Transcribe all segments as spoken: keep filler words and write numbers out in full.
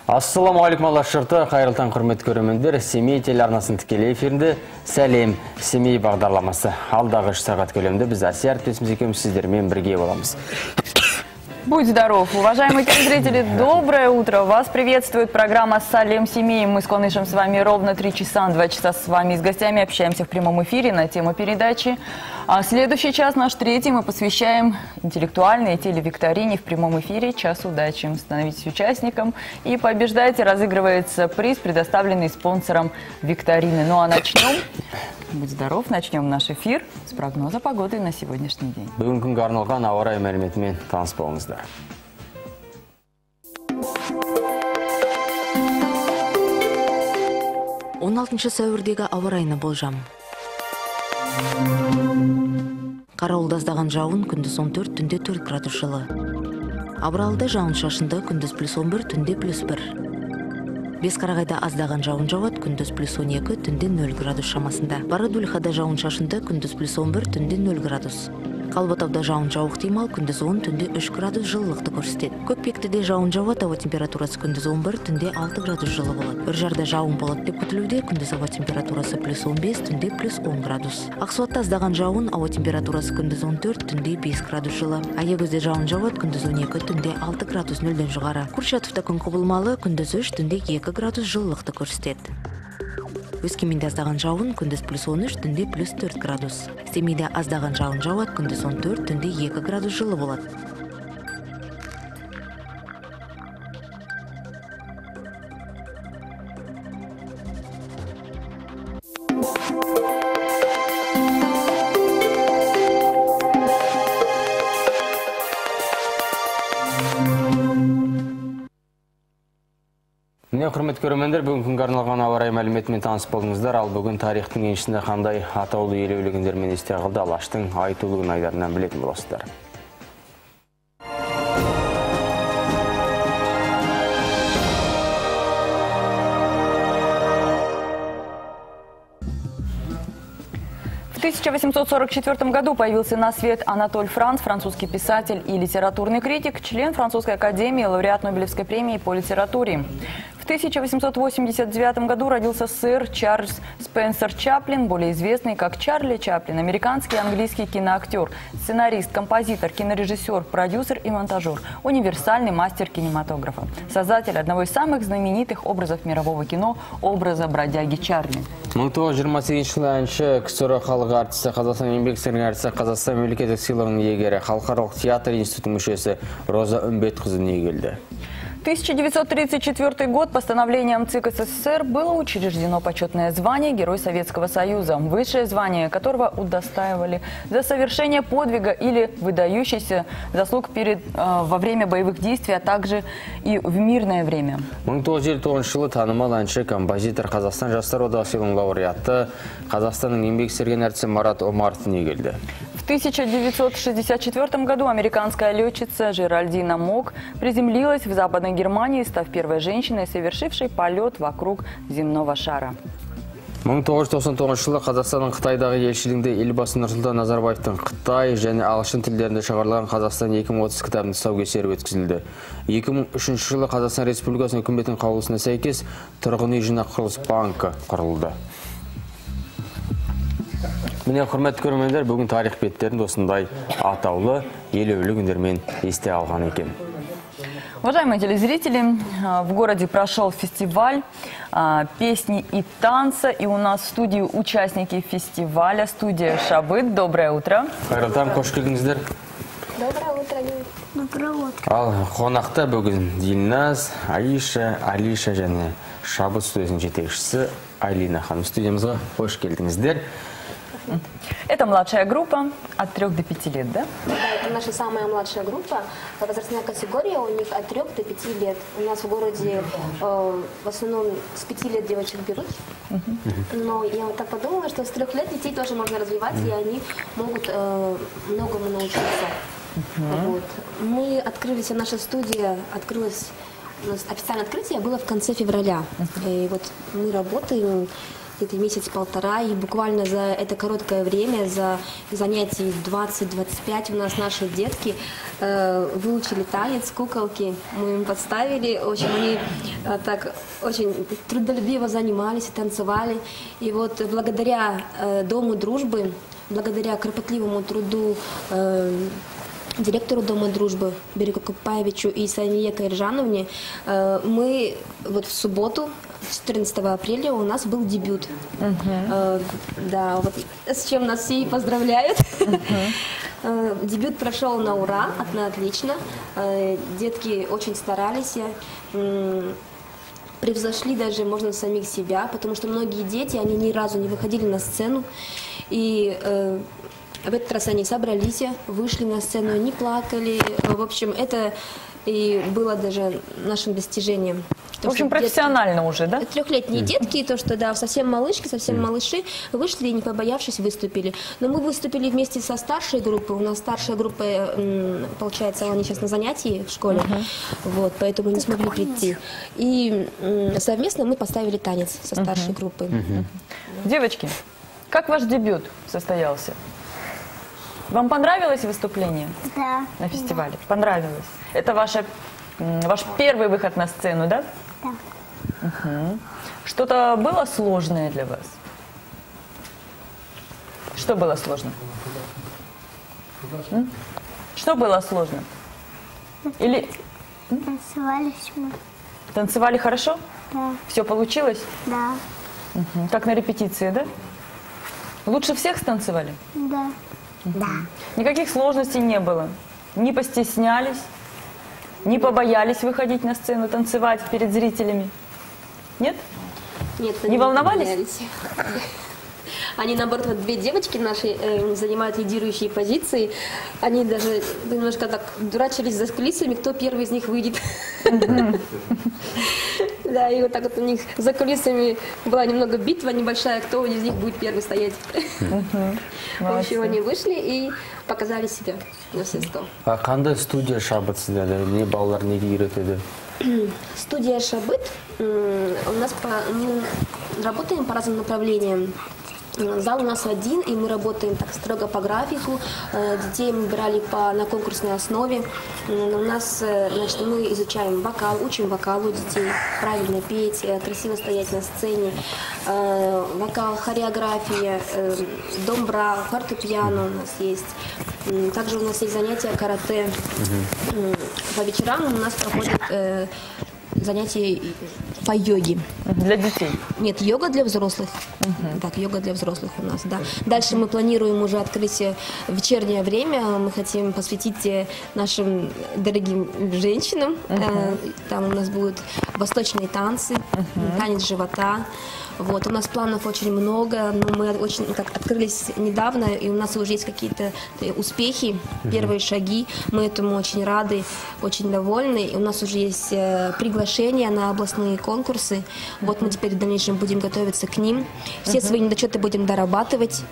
Ассаламу алейкум алашырты, қайырлтан құрмет көрімендер. Семей телеарнасын тікелей эфирінде сәлем Семей бағдарламасы. Алдағы үш сағат көлемде біз Асия әріптесіміз екеуміз сіздермен бірге боламыз. Будь здоров, уважаемые телезрители, доброе утро. Вас приветствует программа «Салем Семей». Мы с Конышем с вами ровно три часа, два часа с вами и с гостями общаемся в прямом эфире на тему передачи. А следующий час, наш третий, мы посвящаем интеллектуальной телевикторине в прямом эфире «Час удачи». Становитесь участником и побеждайте. Разыгрывается приз, предоставленный спонсором викторины. Ну а начнем, будь здоров, начнем наш эфир с прогноза погоды на сегодняшний день. Бүгін күнге арналған ауа райы мәліметімен таныс болыңыздар. он алтыншы сәуірдегі ауа райына болжам. Қарауылда аздаған жауын, күндіз он төрт, түнде төрт градус жылы. Абыралда жауын шашынды, күндіз плюс он бір, түнде плюс бір. Бесқарағайда аздаған жауын жауады, күндіз плюс он екі, түнде нөл градус шамасында. Барадулихада жауын шашынды, күндіз плюс он бір, түнде нөл градус. Қалбатауда жауын жауық тимал, күндіз он, түнде үш градус жылылықты көрсетеді. Көкпектіде жауын жауады, ауа температурасы күндіз он бір, түнде алты градус жылы болады. Үржарда жауын болады деп күтілуде, күндіз ауа температурасы плюс он бес, түнде плюс он градус. Ақсуатта аздаған жауын, ауа температурасы күндіз он төрт, түнде бес градус жылы. Аягөзде жауын жауады, күндіз он екі, түнде алты градус нөлден жоғары. Курчатовта күн құбылмалы, күндіз үш, түнде екі градус жылылықты көрсетеді. Өскеменде аздаған жауын, күндіз плюс он үш, түнде плюс төрт градус. Семейде аздаған жауын жауады, күндіз он төрт, түнде екі градус жылы болады. Міне құрмет көрімендер, бүгін күнге арналған ауа райы мәліметімен таныс болыңыздар. Ал бүгін тарихтың еншісінде қандай атаулы елеулігіндермен есте қалды Алаштың айтулығын айдарынан білетін боласыздар. В тысяча восемьсот сорок четвёртом году появился на свет Анатоль Франц, французский писатель и литературный критик, член Французской академии, лауреат Нобелевской премии по литературе. В тысяча восемьсот восемьдесят девятом году родился сэр Чарльз Спенсер Чаплин, более известный как Чарли Чаплин, американский и английский киноактер, сценарист, композитор, кинорежиссер, продюсер и монтажер, универсальный мастер кинематографа, создатель одного из самых знаменитых образов мирового кино – образа бродяги Чарли. мың тоғыз жүз жиырма сегізінші жылы әнші, ксро халық артисі, Қазақстан еңбек сіңірген артисі, Қазақстан мемлекеттік сыйлығының иегері, халықаралық театр институтының мүшесі Роза Үмбетқызы дүниеге келді. тысяча девятьсот тридцать четвёртый год постановлением ЦИК СССР было учреждено почетное звание Герой Советского Союза, высшее звание которого удостаивали за совершение подвига или выдающийся заслуг перед, э, во время боевых действий, а также и в мирное время. мың тоғыз жүз елу тоғызыншы жылы танымал әнші, композитор, Қазақстан жастар одағы сыйлығының лауреаты, Қазақстанның еңбек сіңірген артисі Марат Омаров дүниеге келді. В тысяча девятьсот шестьдесят четвёртом году американская летчица Жеральдина Мок приземлилась в Западной Германии, став первой женщиной, совершившей полет вокруг земного шара. мың тоғыз жүз тоқсан тоғызыншы жылы Қазақстанның Қытайдағы елшілігінде елбасы Нұрсұлтан Назарбаевтың Қытай және ағылшын тілдерінде шығарылған Қазақстан екі мың отыз кітабының тұсаукесері өткізілді. екі мың үшінші жылы Қазақстан Республикасының үкіметінің қаулысына сәйкес тұрғын үй жинақ құрылыс банкі құрылды. Міне құрметті көрермендер, бүгін тарих беттерін осындай атаулы елеулі күндермен есте алған екен. Уважаемые телезрители, в городе прошел фестиваль песни и танца, и у нас в студии участники фестиваля, студия Шабыт. Доброе утро. Қайырлтан, қош келдіңіздер. Доброе утро. Доброе утро. Ал қонақта бүгін Дильназ, Аиша, Алиша және Шабыт студиясының жетекшісі Айлина ханым студиямызға қош келдіңіздер. Это младшая группа от трёх до пяти лет, да? Да, это наша самая младшая группа. Возрастная категория у них от трёх до пяти лет. У нас в городе э, в основном с пяти лет девочек берут. Uh-huh. Но я вот так подумала, что с трех лет детей тоже можно развивать, uh-huh. и они могут э, многому научиться. Uh-huh. Вот. Мы открылись, наша студия открылась, у нас официальное открытие было в конце февраля. Uh-huh. И вот мы работаем. где-то месяц-полтора, и буквально за это короткое время, за занятий двадцать-двадцать пять у нас наши детки э, выучили танец, куколки, мы им подставили, очень они э, так очень трудолюбиво занимались и танцевали, и вот благодаря э, Дому дружбы, благодаря кропотливому труду э, директору Дома дружбы Берегу Купаевичу и Сание Кайржановне, э, мы вот в субботу, четырнадцатого апреля, у нас был дебют. Uh-huh. э, да, вот с чем нас все и поздравляют. Uh-huh. э, дебют прошел на ура, на отлично. Э, детки очень старались. Э, превзошли даже, можно, самих себя, потому что многие дети, они ни разу не выходили на сцену. И э, в этот раз они собрались, вышли на сцену, не плакали. В общем, это и было даже нашим достижением. В общем, профессионально детки, уже, да? Трехлетние детки, то, что, да, совсем малышки, совсем малыши, вышли и, не побоявшись, выступили. Но мы выступили вместе со старшей группой. У нас старшая группа, получается, они сейчас на занятии в школе, uh-huh. вот, поэтому не смогли прийти. И совместно мы поставили танец со старшей uh-huh. группой. Uh-huh. Девочки, как ваш дебют состоялся? Вам понравилось выступление? Да. На фестивале? Да. Понравилось? Это ваша, ваш первый выход на сцену, да? Да. Угу. Что-то было сложное для вас? Что было сложно? М? Что было сложно? Или... Танцевали мы. Танцевали хорошо? Да. Все получилось? Да. Угу. Как на репетиции, да? Лучше всех станцевали? Да. Угу. Да. Никаких сложностей не было? Не постеснялись? Не побоялись выходить на сцену, танцевать перед зрителями? Нет? Нет, не волновались? Боялись. Они, наоборот, вот две девочки наши э, занимают лидирующие позиции. Они даже немножко так дурачились за кулисами, кто первый из них выйдет. Да, и вот так вот у них за кулисами была немного битва небольшая, кто из них будет первый стоять. В общем, они вышли и показали себя на все сто. А қандай студия шабыт сіздерде? Не балалар неге үйретеді? Студия Шабыт. У нас по, мы работаем по разным направлениям. Зал у нас один, и мы работаем так строго по графику. Детей мы брали по, на конкурсной основе. У нас, значит, мы изучаем вокал, учим вокал у детей, правильно петь, красиво стоять на сцене. Вокал, хореография, домбра, фортепиано у нас есть. Также у нас есть занятия карате. По вечерам у нас проходят занятия по йоге. Для детей? Нет, йога для взрослых. Uh-huh. Так, йога для взрослых у нас, да. Дальше мы планируем уже открыть вечернее время. Мы хотим посвятить нашим дорогим женщинам. Uh-huh. Там у нас будут восточные танцы, uh-huh. танец живота. Вот, у нас планов очень много, но мы очень как открылись недавно, и у нас уже есть какие-то успехи, первые шаги. Мы этому очень рады, очень довольны. И у нас уже есть приглашения на областные конкурсы. Вот мы теперь в дальнейшем будем готовиться к ним. Все свои недочеты будем дорабатывать.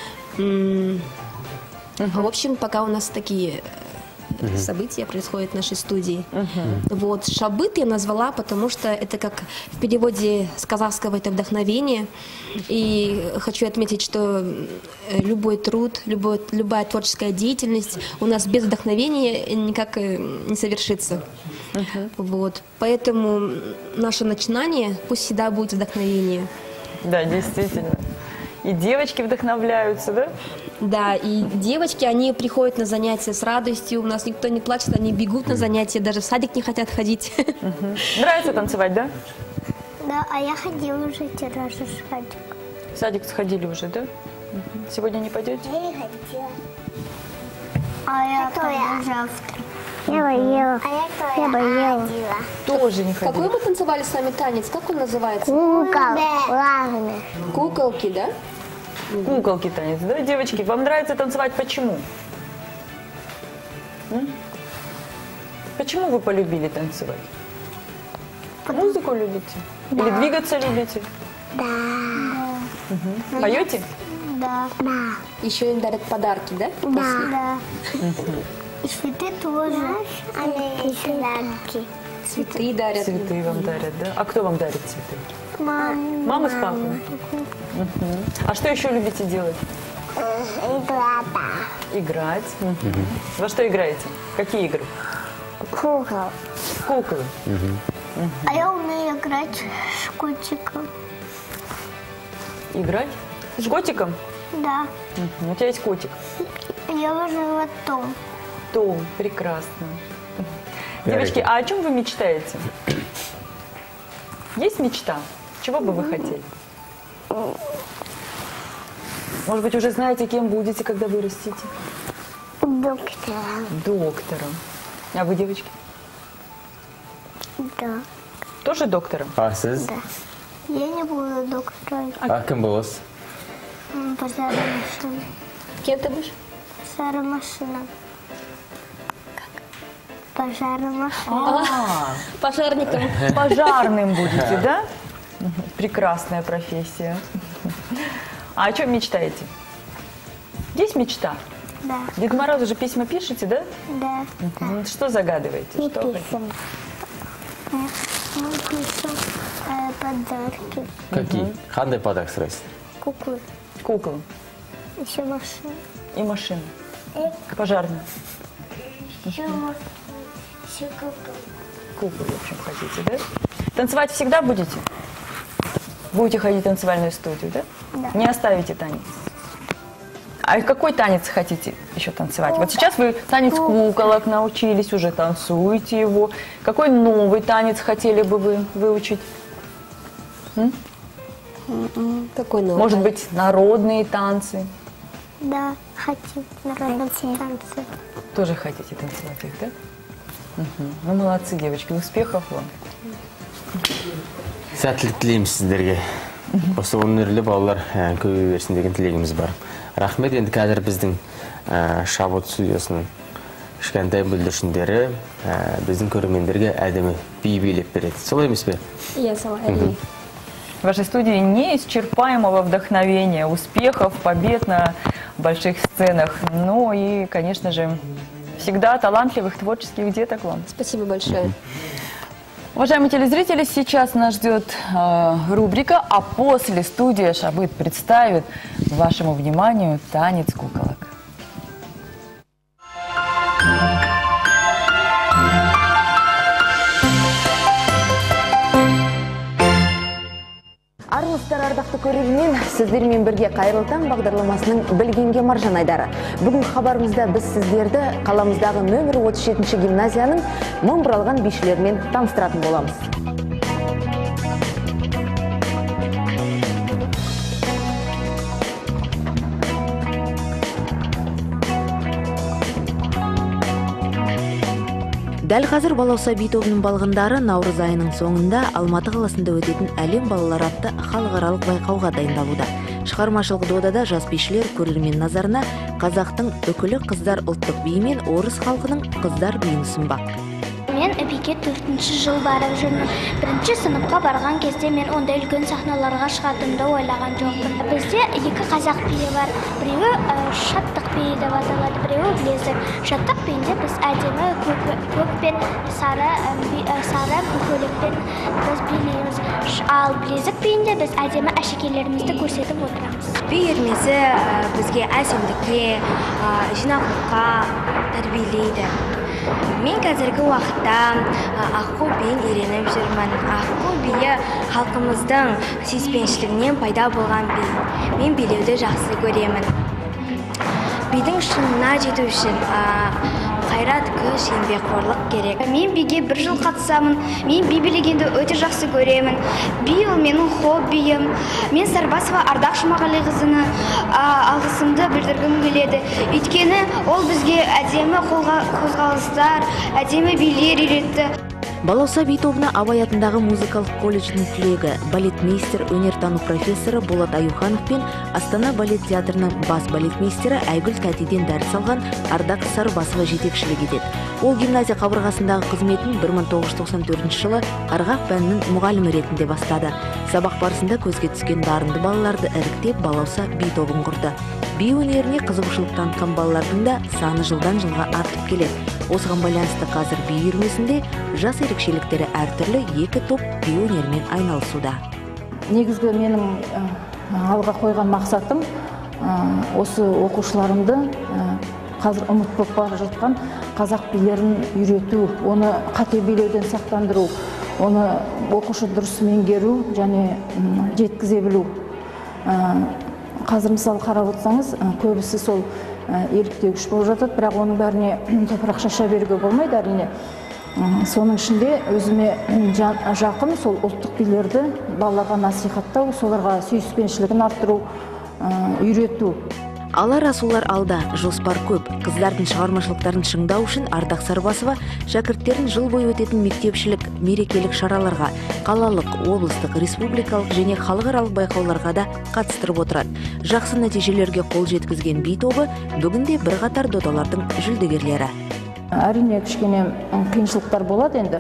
В общем, пока у нас такие Uh-huh. события происходят в нашей студии. Uh-huh. Вот, Шабыт я назвала, потому что это как в переводе с казахского это вдохновение. И хочу отметить, что любой труд, любой, любая творческая деятельность у нас без вдохновения никак не совершится. Uh-huh. Вот, поэтому наше начинание пусть всегда будет вдохновение. Да, действительно. И девочки вдохновляются, да? Да, и девочки, они приходят на занятия с радостью, у нас никто не плачет, они бегут на занятия, даже в садик не хотят ходить. Угу. Нравится танцевать, да? Да, а я ходила уже вчера в садик. В садик сходили уже, да? Угу. Сегодня не пойдете? Я не хотела. А я пойду завтра. Я боела. А я, я боела. Тоже не ходила. Какой мы танцевали с вами танец? Как он называется? Куколки. Куколки, да? Куколки танец, да? Девочки, вам нравится танцевать почему? М? Почему вы полюбили танцевать? Потому... Музыку любите? Да. Или двигаться любите? Да. Угу. Поете? Да. Да. Еще им дарят подарки, да? Да. Да. Угу. И цветы тоже. Они подарки. Цветы дарят. Цветы вам дарят, да? А кто вам дарит цветы? Мама. Мама с папой? Мгм. А что еще любите делать? Играть. Играть. Мгм. Во что играете? Какие игры? Кукол. Куклы. А я умею играть с котиком. Играть? С котиком? Да. Мгм. У тебя есть котик? Я его зовут Том. Том, прекрасно. Девочки, а о чем вы мечтаете? Есть мечта? Чего бы вы хотели? Может быть, уже знаете, кем будете, когда вырастете? Доктором. Доктором. А вы, девочки? Да. Тоже доктором? А сіз? Да. Я не буду доктором. А кім боласыз? М, Пожарная машина. Кем ты будешь? Пожарная машина. Пожарная машина. А, Пожарником. пожарным будете, да? Мгм. Прекрасная профессия. А о чем мечтаете? Есть мечта? Да. Деду Морозу же письма пишете, да? Да. Мгм. Что загадываете? Не Что хотите? писем. Мы пишем э, подарки. Какие? Қандай подарок сұрайсыз? Куклы. Куклу Еще машины. и машину. И Пожарную. еще, мо- еще куклы. Куклу, в общем, хотите, да? Танцевать всегда будете? Будете ходить в танцевальную студию, да? Да. Не оставите танец? А какой танец хотите еще танцевать? Вот сейчас вы танец куколок научились, уже танцуете его. Какой новый танец хотели бы вы выучить? Какой новый? Может быть, народные танцы? Да, хотим народные танцы. Тоже хотите танцевать их, да? Мгм. Ну, молодцы, девочки, успехов вам. Сәттілік тілейміз сіздерге. Осы өнерлі балалар ә, көбейе берсін деген тілегіміз бар. Рахмет. Енді қазір біздің ә, шабыт студиясының кішкентай бүлдіршіндері ә, біздің көрермендерге әдемі би билеп береді. Солай емес пе? Я сама. Эдми. В вашей студии неисчерпаемого вдохновения, успехов, побед на больших сценах. Ну и, конечно же, всегда талантливых творческих деток вам. Спасибо большое. Уважаемые телезрители, сейчас нас ждет э, рубрика, а после студия Шабыт представит вашему вниманию танец куколок. Армысыздар, ардақты көрермен, сіздермен бірге Қайырлы таң бағдарламасының білгенге маржан айдары. Бүгін хабарымызда біз сіздерді қаламыздағы нөмір отыз жетінші гимназияның мың бұралған бишілерімен таныстыратын боламыз. Дәл қазір Балауса би тобының балғындары наурыз айының соңында Алматы қаласында өтетін әлем балалар атты халықаралық байқауға дайындалуда. Шығармашылық додада жас бишілер көрермен назарына қазақтың үкілі қыздар ұлттық биі мен орыс халқының қыздар биін ұсынбақ. Мен эпиге төртінші жыл барып жүрмін. Бірінші сыныпқа барған кезде мен ондай үлкен сахналарға шығатынымды ойлаған жоқпын. Бізде екі қазақ биі бар. Біреуі ә, шаттық биі деп аталады, біреуі білезік. Шаттық биінде біз әдемі көк, көк пен сары, ә, би, ә, сары көйлекпен біз билейміз. Ш- Ал білезік биінде біз әдемі әшекейлерімізді көрсетіп отырамыз. Би үйірмесі ә, бізге әсемдікке, ә, жинақылыққа тәрбиелейді. Мен қазіргі уақытта ә, аққу биін үйреніп жүрмін. Аққу биі халқымыздың сүйіспеншілігінен пайда болған би. Мен билеуді жақсы көремін. Бидің шыңына жету үшін ә, қайрат, күш, еңбекқорлық керек. Мен биге бір жыл қатысамын. Мен би билегенді өте жақсы көремін. Би ол менің хоббиім. Мен Сарбасова Ардақ Жұмағалиқызына алғысымды білдіргім келеді. Өйткені ол бізге әдемі қолға- қозғалыстар, әдемі билер үйретті. Балауса би тобына Абай атындағы музыкалық колледждің түлегі, балетмейстер, өнертану профессоры Болат Аюханов пен Астана балет театрының бас балетмейстері Айгүл Тәтиден дәріс алған Ардақ Сарбасова жетекшілік етеді. Ол гимназия қабырғасындағы қызметін бір мың тоғыз жүз тоқсан төртінші жылы ырғақ пәнінің мұғалімі ретінде бастады. Сабақ барысында көзге түскен дарынды балаларды іріктеп Балауса би тобын құрды. Би өнеріне қызығушылық танытқан балалардың да саны жылдан жылға артып келеді. Осыған байланысты қазір би үйірмесінде жас ерекшеліктері әртүрлі екі топ би өнерімен айналысуда. негізгі менің алға қойған мақсатым осы оқушыларымды қазір ұмыт болып бара жатқан қазақ билерін үйрету, оны қате билеуден сақтандыру, оны оқушы дұрыс меңгеру және жеткізе білу. Қазір мысалы қарап отырсаңыз, көбісі сол еліктегіш болып жатады, бірақ оның бәріне топырақ шаша беруге болмайды әрине. Соның ішінде өзіме жақын сол ұлттық билерді балаларға насихаттау, соларға сүйіспеншілігін арттыру, үйрету. Алар асулар алда, жоспар көп. Қыздардың шығармашылықтарын шыңдау үшін Ардақ Сарбасова шәкірттерін жыл бойы өтетін мектепшілік, мерекелік шараларға, қалалық, облыстық, республикалық және халықаралық байқауларға да қатыстырып отырады. Жақсы нәтижелерге қол жеткізген би тобы бүгінде бірқатар додалардың жүлдегерлері. Әрине кішкене қиыншылықтар болады енді.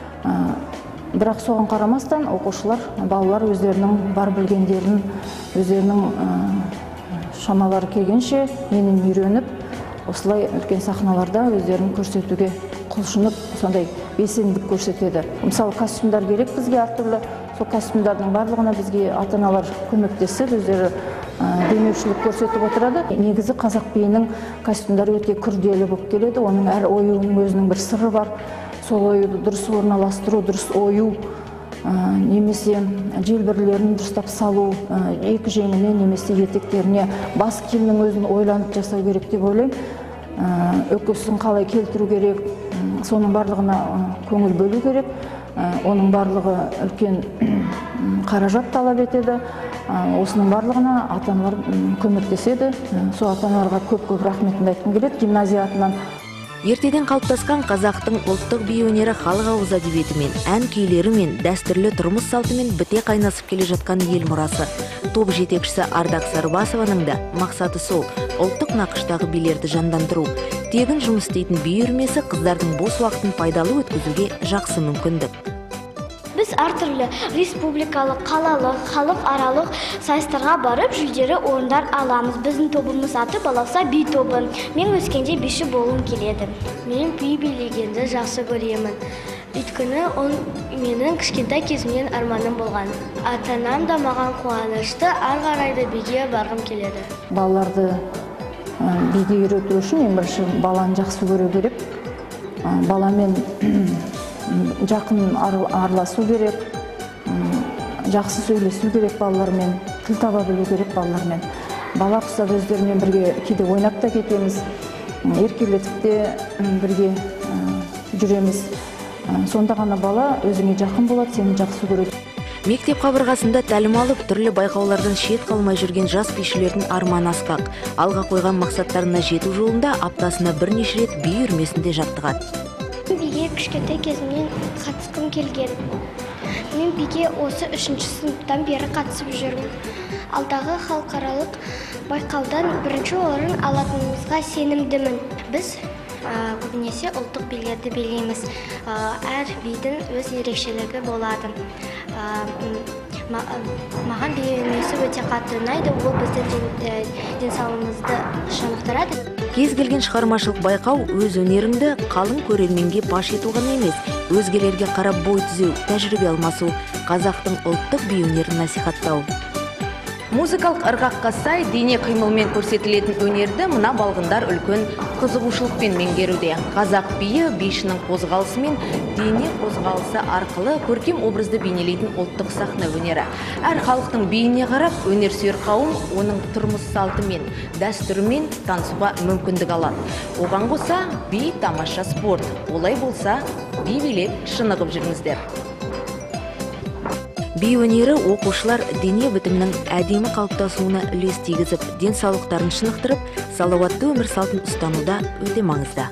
Бірақ соған қарамастан оқушылар, балалар өздерінің бар білгендерін, өздерінің шамалары келгенше менен үйреніп, осылай үлкен сахналарда өздерін көрсетуге құлшынып, сондай белсенділік көрсетеді. Мысалы, костюмдар керек бізге әртүрлі. Сол костюмдардың барлығына бізге ата-аналар көмектесіп, өздері демеушілік көрсетіп отырады. Негізі қазақ биінің костюмдары өте күрделі болып келеді. Оның әр оюының өзінің бір сыры бар. Сол оюды дұрыс орналастыру, дұрыс ою, немесе желбірлерін дұрыстап салу, екі жеңіне немесе етектеріне бас киімнің өзін ойланып жасау керек деп ойлаймын. Өксігін қалай келтіру керек, соның барлығына көңіл бөлу керек. Оның барлығы үлкен қаражат талап етеді. Осының барлығына ата-аналар көмектеседі. Сол ата-аналарға көп-көп рахметімді айтқым келеді гимназия атынан. Ертеден қалыптасқан қазақтың ұлттық би өнері халық ауыз әдебиетімен, ән күйлерімен, дәстүрлі тұрмыс салтымен біте қайнасып келе жатқан ел мұрасы. Топ жетекшісі Ардақ Сарбасованың да мақсаты сол, ұлттық нақыштағы билерді жандандыру. Тегін жұмыс істейтін би үйірмесі қыздардың бос уақытын пайдалы өткізуге жақсы мүмкіндік. Біз әртүрлі республикалық, қалалық, халықаралық сайыстарға барып, жүлделі орындар аламыз. Біздің тобымыз аты балауса би тобы. Мен өскенде биші болуым келеді. Мен би билегенді жақсы көремін. Өйткені ол менің кішкентай кезімнен арманым болған. Ата-анам да маған қуанышты, ары қарай да биге барғым келеді. Балаларды биге үйрету үшін ең бірінші баланы жақсы көру керек. Баламен жақын араласу керек, жақсы сөйлесу керек балалармен, тіл таба білу керек балалармен. Бала құсап өздерімен бірге кейде ойнап та кетеміз, еркелетіп те бірге жүреміз. Сонда ғана бала өзіңе жақын болады, сені жақсы көреді. Мектеп қабырғасында тәлім алып, түрлі байқаулардан шет қалмай жүрген жас бишілердің арманы асқақ. Алға қойған мақсаттарына жету жолында аптасына бірнеше рет би үйірмесінде жаттығады. Биге кішкентай кезімнен қатысқым келген. Мен биге осы үшінші сыныптан бері қатысып жүрмін. Алдағы халықаралық байқаудан бірінші орын алатынымызға сенімдімін. Біз көбінесе ұлттық билерді билейміз. Әр бидің өз ерекшелігі болады. Маған би үйірмесі өте қатты ұнайды, ол біздің денсаулығымызды шынықтырады. Кез келген шығармашылық байқау өз өнеріңді қалың көрерменге паш ету ғана емес, өзгелерге қарап бой түзеу, тәжірибе алмасу, қазақтың ұлттық би өнерін насихаттау. Музыкалық ырғаққа сай дене қимылмен көрсетілетін өнерді мына балғындар үлкен қызығушылықпен меңгеруде. Қазақ биі бишінің қозғалысы мен дене қозғалысы арқылы көркем образды бейнелейтін ұлттық сахна өнері. Әр халықтың биіне қарап, өнерсүйер қауым оның тұрмыс салтымен, дәстүрімен танысуға мүмкіндік алады. Оған қоса би тамаша спорт. Олай болса, би билеп шынығып жүріңіздер. Би өнері оқушылар дене бітімнің әдемі қалыптасуына үлес тигізіп, денсаулықтарын шынықтырып, салауатты өмір салтын ұстануда өте маңызды.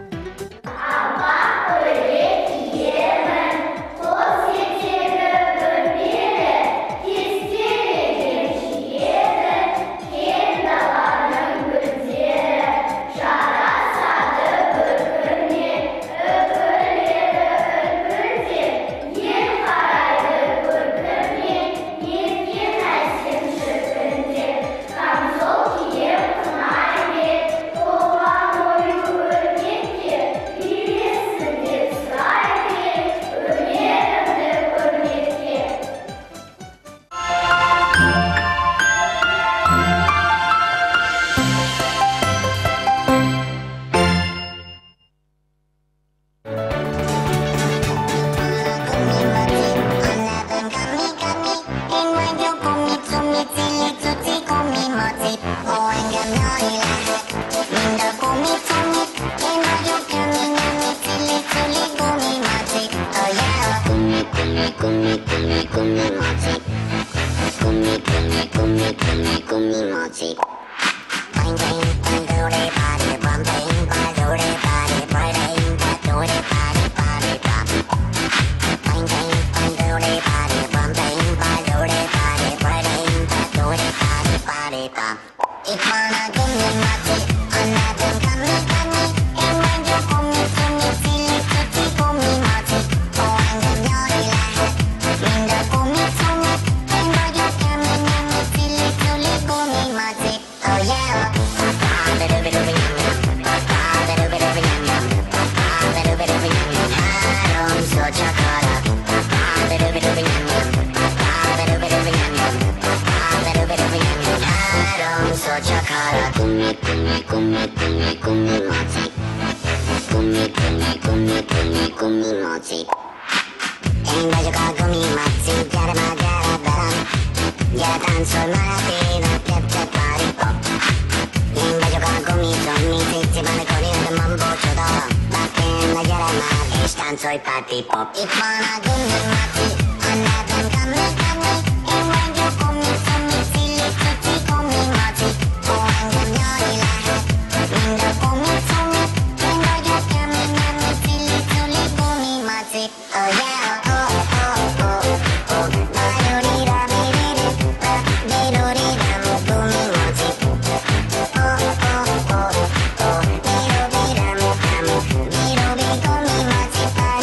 Soy party pop. Ipana gumi mati, another gummy gummy. And when you come me, come me, silly kitty, come me mati. Oh, I'm gonna yori la. Window come me, come me. And when you come me, come me, silly silly gumi mati. Oh yeah, oh oh oh oh. Marori da baby da, baby da gumi mati. Oh oh oh oh. Baby da mo kamo, baby gumi mati.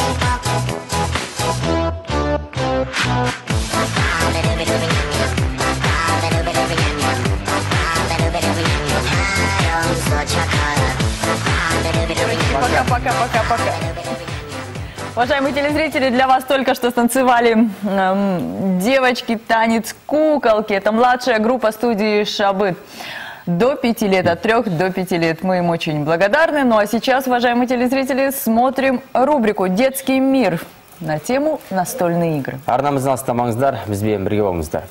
Пока-пока-пока-пока. Уважаемые телезрители, для вас только что станцевали эм, девочки танец куколки. Это младшая группа студии «Шабыт». До пяти лет, от трех до пяти лет. Мы им очень благодарны. Ну а сейчас, уважаемые телезрители, смотрим рубрику «Детский мир» на тему настольные игры. Арнамыздан астамаңыздар, бізбен бірге болыңыздар.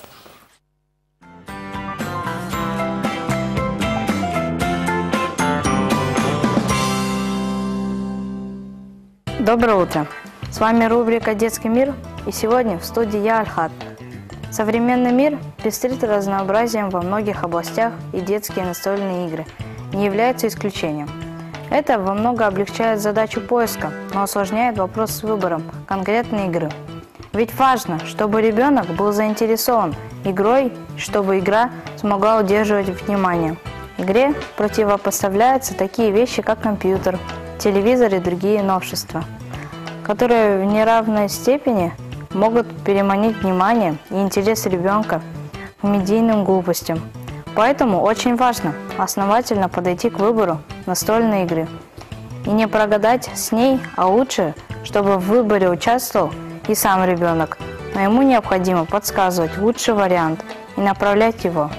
Доброе утро! С вами рубрика «Детский мир», и сегодня в студии я, Альхат. Современный мир пестрит разнообразием во многих областях, и детские настольные игры не являются исключением. Это во много облегчает задачу поиска, но осложняет вопрос с выбором конкретной игры. Ведь важно, чтобы ребенок был заинтересован игрой, чтобы игра смогла удерживать внимание. Игре противопоставляются такие вещи, как компьютер, телевизор и другие новшества, которые в неравной степени могут переманить внимание и интерес ребенка к медийным глупостям. Поэтому очень важно основательно подойти к выбору настольной игры и не прогадать с ней, а лучше, чтобы в выборе участвовал и сам ребенок, но ему необходимо подсказывать лучший вариант и направлять его.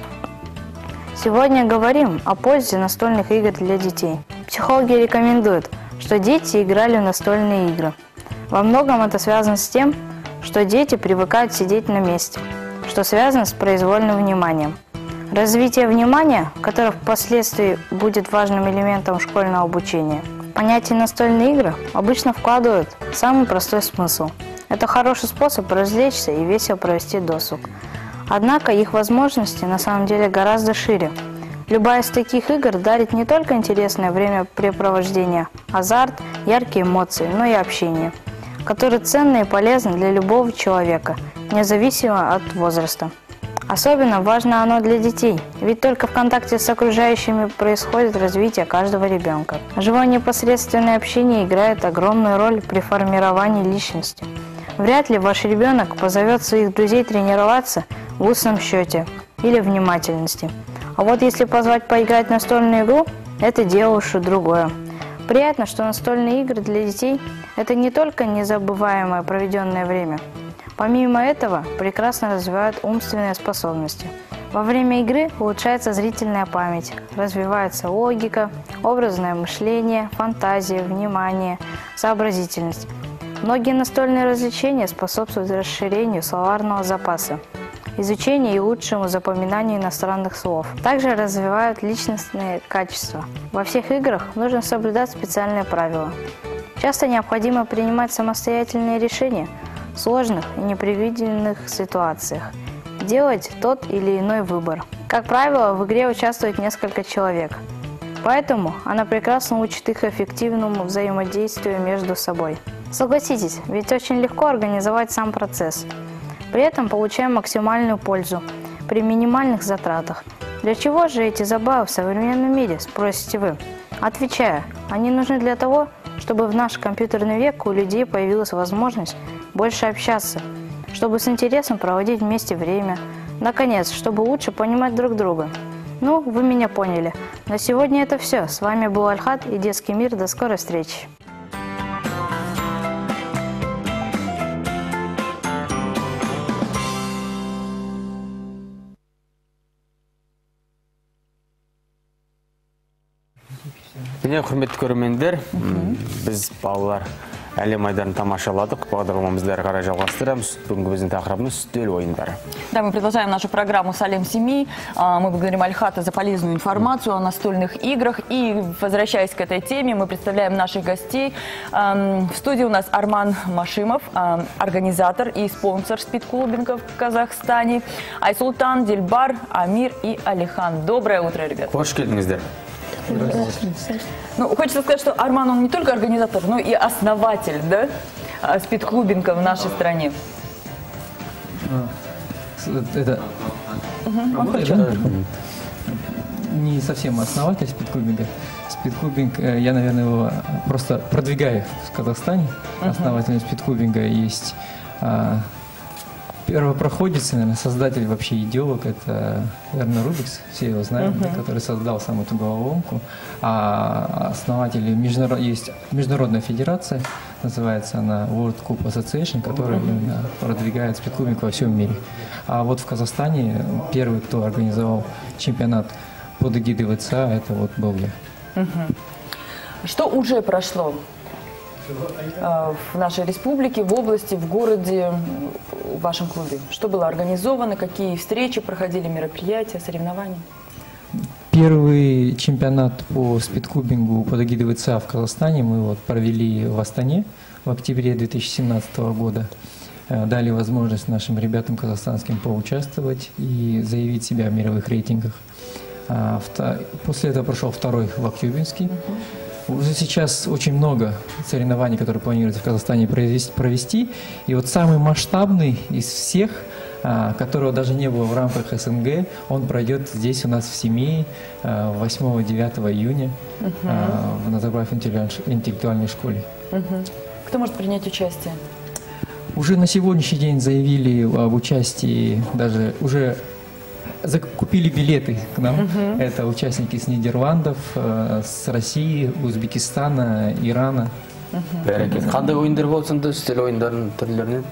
Сегодня говорим о пользе настольных игр для детей. Психологи рекомендуют, что дети играли в настольные игры. Во многом это связано с тем, что дети привыкают сидеть на месте, что связано с произвольным вниманием. Развитие внимания, которое впоследствии будет важным элементом школьного обучения. В понятие настольные игры обычно вкладывают самый простой смысл. Это хороший способ развлечься и весело провести досуг. Однако их возможности на самом деле гораздо шире. Любая из таких игр дарит не только интересное времяпрепровождение, азарт, яркие эмоции, но и общение, которые ценны и полезны для любого человека, независимо от возраста. Особенно важно оно для детей, ведь только в контакте с окружающими происходит развитие каждого ребенка. Живое непосредственное общение играет огромную роль при формировании личности. Вряд ли ваш ребенок позовет своих друзей тренироваться в устном счете или внимательности. А вот если позвать поиграть в настольную игру, это дело уж другое. Приятно, что настольные игры для детей – это не только незабываемое проведенное время. Помимо этого, прекрасно развивают умственные способности. Во время игры улучшается зрительная память, развивается логика, образное мышление, фантазия, внимание, сообразительность. Многие настольные развлечения способствуют расширению словарного запаса. изучению и лучшему запоминанию иностранных слов. Также развивают личностные качества. Во всех играх нужно соблюдать специальные правила. Часто необходимо принимать самостоятельные решения в сложных и непредвиденных ситуациях, делать тот или иной выбор. Как правило, в игре участвует несколько человек, поэтому она прекрасно учит их эффективному взаимодействию между собой. Согласитесь, ведь очень легко организовать сам процесс. При этом получаем максимальную пользу при минимальных затратах. Для чего же эти забавы в современном мире, спросите вы? Отвечаю, они нужны для того, чтобы в наш компьютерный век у людей появилась возможность больше общаться, чтобы с интересом проводить вместе время, наконец, чтобы лучше понимать друг друга. Ну, вы меня поняли. На сегодня это все. С вами был Альхат и Детский мир. До скорой встречи. Міне құрметті көрермендер, біз балалар әлем айдарын тамашаладық. Бағдарламамызды әрі қарай жалғастырамыз. Бүгінгі біздің тақырыбымыз үстел ойындары. Да, мы продолжаем нашу программу «Салем семьи». Мы благодарим Альхата за полезную информацию о настольных играх. И, возвращаясь к этой теме, мы представляем наших гостей. В студии у нас Арман Машимов, организатор и спонсор спидклубинга в Казахстане. Айсултан, Дильбар, Амир и Алихан. Доброе утро, ребята. Хош келдіңіздер. Ну, хочется сказать, что Арман, он не только организатор, но и основатель, да, спидклубинга в нашей стране. Это угу. не совсем основатель спидклубинга. Спидклубинг, я, наверное, его просто продвигаю в Казахстане. Основателем спидклубинга есть первопроходец, наверное, создатель вообще идеолог, это Эрнер Рубикс, все его знают, uh-huh. да, который создал саму эту головоломку. А основатель международ... есть международная федерация, называется она World Cup Association, которая uh-huh. продвигает спидклубинг во всем мире. А вот в Казахстане первый, кто организовал чемпионат под эгидой ВЦА, это вот был я. Uh-huh. Что уже прошло в нашей республике, в области, в городе, в вашем клубе? Что было организовано, какие встречи проходили, мероприятия, соревнования? Первый чемпионат по спидклубингу под эгидой ВЦА в Казахстане мы вот провели в Астане в октябре две тысячи семнадцатого года. Дали возможность нашим ребятам казахстанским поучаствовать и заявить себя в мировых рейтингах. После этого прошел второй в Актюбинске. Уже сейчас очень много соревнований, которые планируется в Казахстане провести. И вот самый масштабный из всех, которого даже не было в рамках СНГ, он пройдет здесь у нас в Семее восьмого-девятого июня uh-huh. в Назарбаев интеллектуальной школе. Uh-huh. Кто может принять участие? Уже на сегодняшний день заявили об участии, даже уже закупили билеты к нам. Uh-huh. Это участники с Нидерландов, с России, Узбекистана, Ирана. Бәрекет. Қандай ойындар болсын да, үстел ойындарының түрлерінен?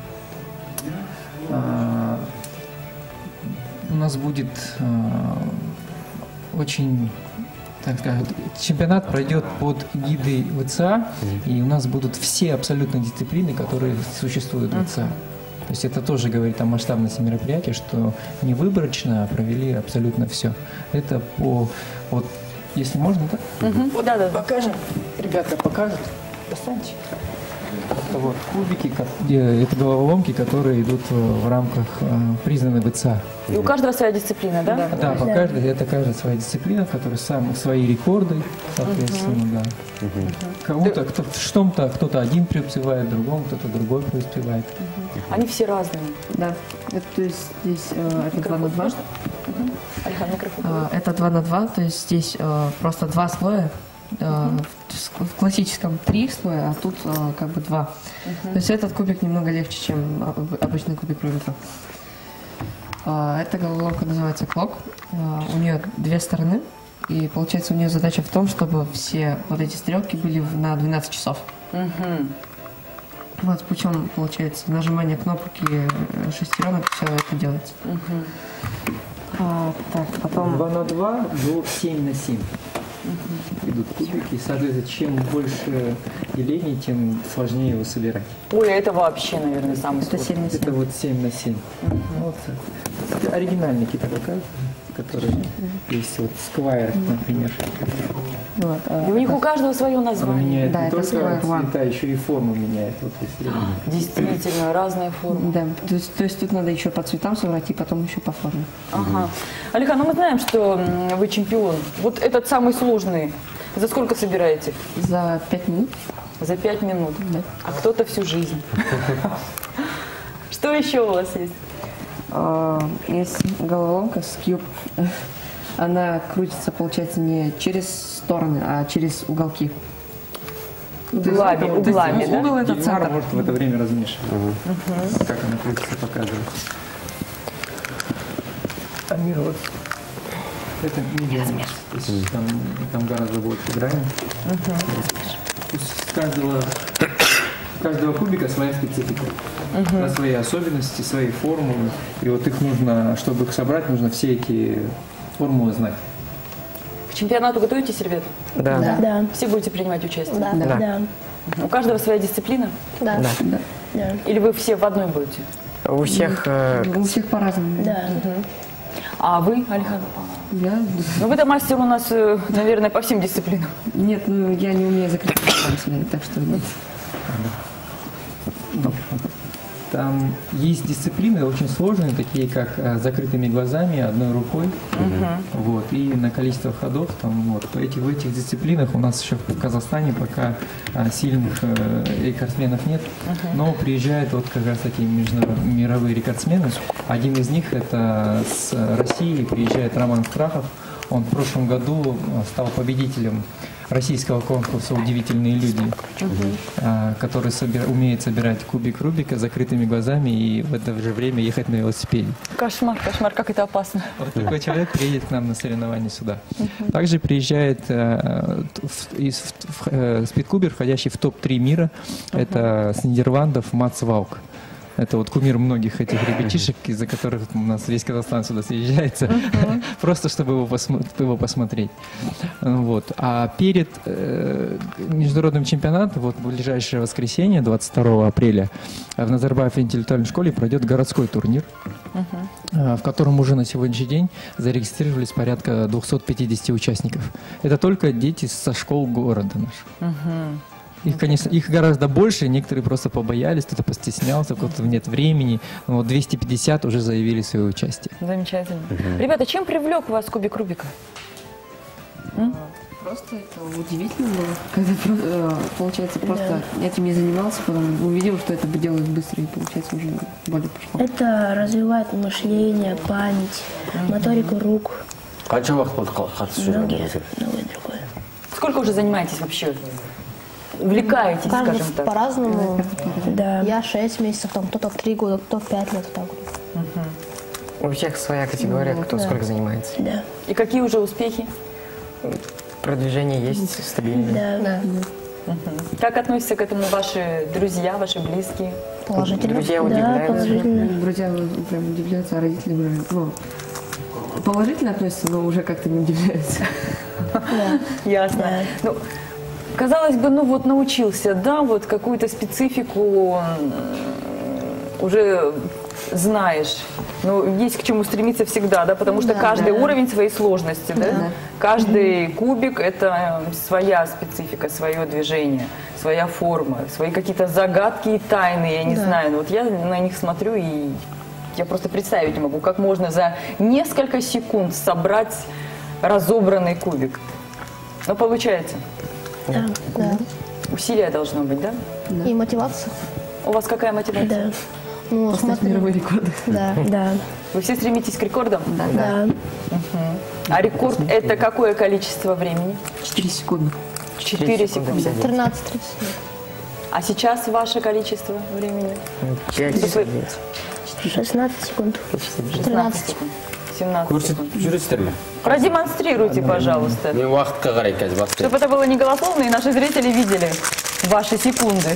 У нас будет очень, так сказать, чемпионат пройдет под гидой ВЦА, и у нас будут все абсолютно дисциплины, которые существуют в ВЦА. То есть это тоже говорит о масштабности мероприятия, что не выборочно, а провели абсолютно все. Это по, вот, если можно, да? Угу. Вот, да, да. Покажем. Ребята покажут. Достаньте. Это вот кубики, это головоломки, которые идут в рамках признанной ВЦА. И у каждого своя дисциплина, да? Да, да, по каждой, это каждая своя дисциплина, в которой сам, свои рекорды, соответственно, uh-huh. да. Uh-huh. Кому-то, кто, в что-то, кто-то один преуспевает, в другом, кто-то другой преуспевает. Uh-huh. Они все разные. Да, это, то есть здесь э, это два на два. Uh-huh. Альхан, микрофон. Э, это два на два, то есть здесь э, просто два слоя. Uh-huh. В классическом три слоя, а тут uh, как бы два. Uh-huh. То есть этот кубик немного легче, чем обычный кубик Рубика. Uh, эта головоломка называется клок. Uh, у нее две стороны. И получается у нее задача в том, чтобы все вот эти стрелки были на двенадцать часов. Uh-huh. Вот путем, получается, нажимания кнопки шестеренок все это делается. Uh-huh. uh, так, потом... два на два до семь на семь. идут кубики. И, соответственно, чем больше делений, тем сложнее его собирать. Ой, это вообще, наверное, самый Это семь на семь. Это вот семь на семь. Вот, это оригинальный китайский, который есть. Вот Сквайр, например. Вот, а- И у них у каждого свое Он название. меняет Да, не это только Сквайр One. цвета, еще и форму меняет. Вот если... Действительно, разные формы. Да, то есть, то есть тут надо еще по цветам собрать и потом еще по форме. Ага. Алихан, ну мы знаем, что м, вы чемпион. Вот этот самый сложный. За сколько собираете? За пять минут. За пять минут. Да. А кто-то всю жизнь. Что еще у вас есть? А, Есть головоломка с кьюб. Она крутится, получается, не через стороны, а через уголки. Углами, То есть, углами, ну, угол да? это Гитара центр. может в это время размешивать. Как она крутится, показывает. А мир вот... Это медиа. То есть там, там гораздо больше граней. То есть с каждого, с каждого кубика своя специфика. На свои особенности, свои формулы. И вот их нужно, чтобы их собрать, нужно все эти формулы знать. К чемпионату готовитесь, ребята? Да. Да. Да. Все будете принимать участие? Да. Да. Да. У каждого своя дисциплина? Да. Да. Да. Или вы все в одной будете? У всех э, У всех по-разному. Да. А вы, Алихан? Я? Ну вы-то мастер у нас, э, наверное, по всем дисциплинам. Нет, ну я не умею закрыть пальцами, так что нет. Там есть дисциплины очень сложные, такие как э, закрытыми глазами, одной рукой. Вот, и на количество ходов. Там, вот, по этих, в этих дисциплинах у нас еще в Казахстане пока э, сильных э, рекордсменов нет. Но приезжают вот как раз такие международные мировые рекордсмены. Один из них это с России приезжает Роман Страхов. Он в прошлом году стал победителем российского конкурса «Удивительные люди», а, который собир- умеет собирать кубик Рубика с закрытыми глазами и в это же время ехать на велосипеде. Кошмар, кошмар, как это опасно. Вот такой человек приедет к нам на соревнования сюда. Также приезжает э, в- из в- в- э, спидкубер, входящий в топ три мира. Это с Нидерландов Мац Ваук. Это вот кумир многих этих ребятишек, из-за которых у нас весь Казахстан сюда съезжается, просто чтобы его, посмо- его посмотреть. Вот. А перед э, международным чемпионатом, вот в ближайшее воскресенье, двадцать второго апреля, в Назарбаев интеллектуальной школе пройдет городской турнир, э, в котором уже на сегодняшний день зарегистрировались порядка двухсот пятидесяти участников. Это только дети со школ города нашего. Их, конечно, их гораздо больше, некоторые просто побоялись, кто-то постеснялся, у кого-то нет времени. Но вот двести пятьдесят уже заявили свое участие. Замечательно. Ребята, чем привлек вас кубик Рубика? М? Просто это удивительно было. Когда, про- э, получается, просто этим не занимался, потом увидел, что это делают быстро, и, получается, уже более пошло. Это развивает мышление, память, моторику рук. Қанша уақыт болды қатысып Многие, жүргеніңізге? многое другое. Сколько уже занимаетесь вообще? Увлекаетесь, Каждый скажем так? по-разному. Да. Я шесть месяцев, там кто-то три года, кто пять лет. Так. у всех своя категория, кто Да. сколько занимается. Да. И какие уже успехи? Продвижение есть стабильное. Да. Как относятся к этому ваши друзья, ваши близкие? Положительно. Друзья Да, удивляются. положительно. Друзья прям удивляются, а родители уже, ну, положительно относятся, но уже как-то не удивляются. Ясно. Ну, казалось бы, ну вот научился, да, вот какую-то специфику м, уже знаешь. Но есть к чему стремиться всегда, да, потому что Да, каждый да. уровень своей сложности, да. Да. Каждый кубик – это своя специфика, свое движение, своя форма, свои какие-то загадки и тайны, я не Да. знаю. Вот я на них смотрю и я просто представить не могу, как можно за несколько секунд собрать разобранный кубик. Но получается. Да. Да. Усилие должно быть, да? И мотивация. У вас какая мотивация? Да. Ну, Поставить смотри. мировой рекорд. Да. Да. Вы все стремитесь к рекордам? Да. А рекорд – это какое количество времени? Четыре секунды. Четыре секунды. тринадцать тридцать. А сейчас ваше количество времени? пять Вы- шестнадцать секунд. тринадцать. секунд. семнадцать Көрсетіп секунд. жүресіздер ме? Продемонстрируйте, пожалуйста. Мен уақытқа қарай қазір бастаймын. Чтобы это было не голословно, и наши зрители видели ваши секунды.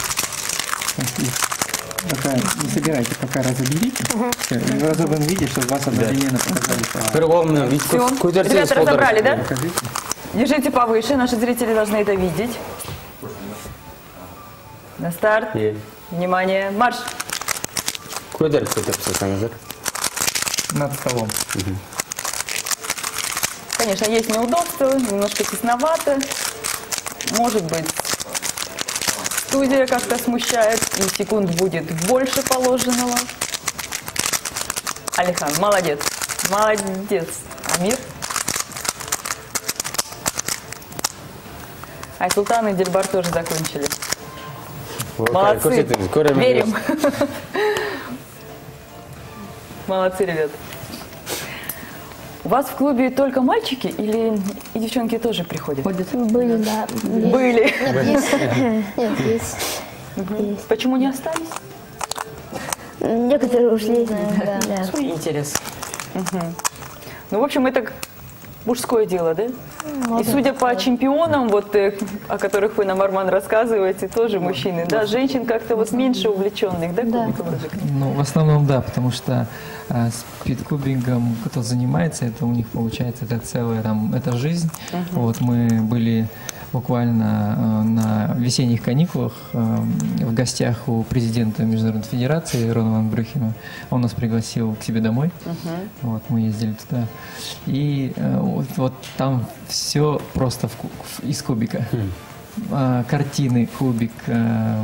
Пока не собирайте, пока разоберите. Всё, и в разобранном виде, чтобы вас одновременно показали. Бір қолыммен бүйтіп Все. көтерсеңіз Ребята разобрали, да? Покажите. Держите повыше, наши зрители должны это видеть. На старт. Е. Внимание, марш. Көтеріп көтеріп тастаңыздар. Над столом. Конечно, есть неудобства, немножко тесновато. Может быть, студия как-то смущает, и секунд будет больше положенного. Алихан, молодец. Молодец. Амир. Айсултан и Дильбар тоже закончили. Молодцы. Верим. Молодцы, ребят. У вас в клубе только мальчики или и девчонки тоже приходят? Были, да. Были. Нет, есть. Нет, есть. Есть. Почему не остались? Некоторые ушли. Да. Да. Свой интерес. Угу. Ну, в общем, это мужское дело, да? И судя по чемпионам, вот, э, о которых вы нам, Арман, рассказываете, тоже мужчины, да? Женщин как-то вот меньше увлеченных, да, кубиком рубика? Ну, в основном, да, потому что э, спидкубингом, кто занимается, это у них получается, это целая там, это жизнь. Мгм. Вот мы были буквально э, на весенних каникулах э, в гостях у президента Международной Федерации Рона ван Брюхема. Он нас пригласил к себе домой. Мгм. Вот, мы ездили туда. И э, вот, вот там все просто в ку- в- из кубика. А, картины кубик, э,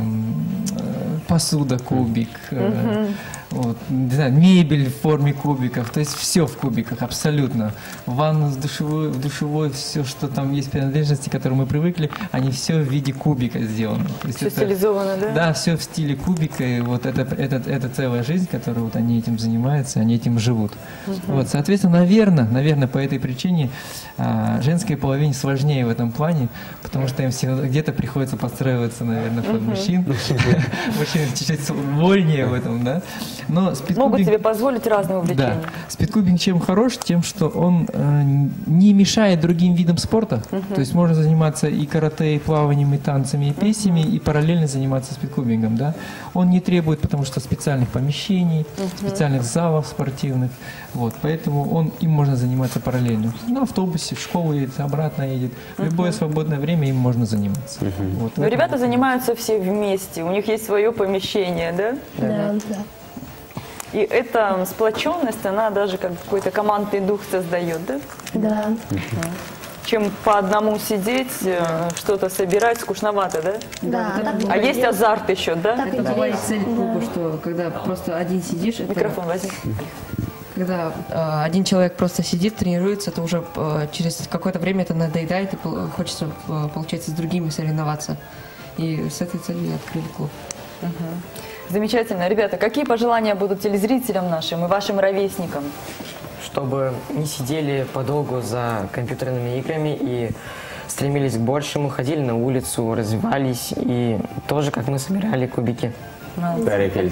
э, посуда кубик, э, Мгм. вот, не знаю, мебель в форме кубиков, то есть все в кубиках абсолютно. Ванна с душевой, в душевой, все, что там есть принадлежности, к которым мы привыкли, они все в виде кубика сделаны. То есть Все это- стилизовано, да? Да, все в стиле кубика, и вот это, это, это целая жизнь, которой вот они этим занимаются, они этим живут. Мгм. Вот, соответственно, наверное, наверное, по этой причине а, женской половине сложнее в этом плане, потому что им всегда где-то приходится подстраиваться, наверное, под Мгм. мужчин. Мужчины чуть-чуть вольнее в этом, да. Но Могут спидкубинг- себе позволить разные увлечения. да. Спидкубинг чем хорош? Тем, что он э, не мешает другим видам спорта. Мгм. То есть можно заниматься и карате, и плаванием, и танцами, и песнями, и параллельно заниматься спидкубингом. Да? Он не требует, потому что специальных помещений, Мгм. специальных залов спортивных. Вот, поэтому он, им можно заниматься параллельно. На автобусе, в школу едет, обратно едет. В любое Мгм. свободное время им можно заниматься. Вот, Но в этом- ребята занимаются все вместе, у них есть свое помещение, да? Да, да. И эта сплоченность, она даже как какой-то командный дух создает, да? Да. Чем по одному сидеть, э, что-то собирать, скучновато, да? Да, А так есть интересно. азарт еще, да? Так Это бывает интересно. цель клуба, что когда просто один сидишь, это- Микрофон возьми. когда э, один человек просто сидит, тренируется, то уже э, через какое-то время это надоедает и пол- хочется, э, получается, с другими соревноваться. И с этой целью открыли клуб. Замечательно. Ребята, какие пожелания будут телезрителям нашим и вашим ровесникам? Чтобы не сидели подолгу за компьютерными играми и стремились к большему, ходили на улицу, развивались и тоже, как мы, собирали кубики. Бәрекелді.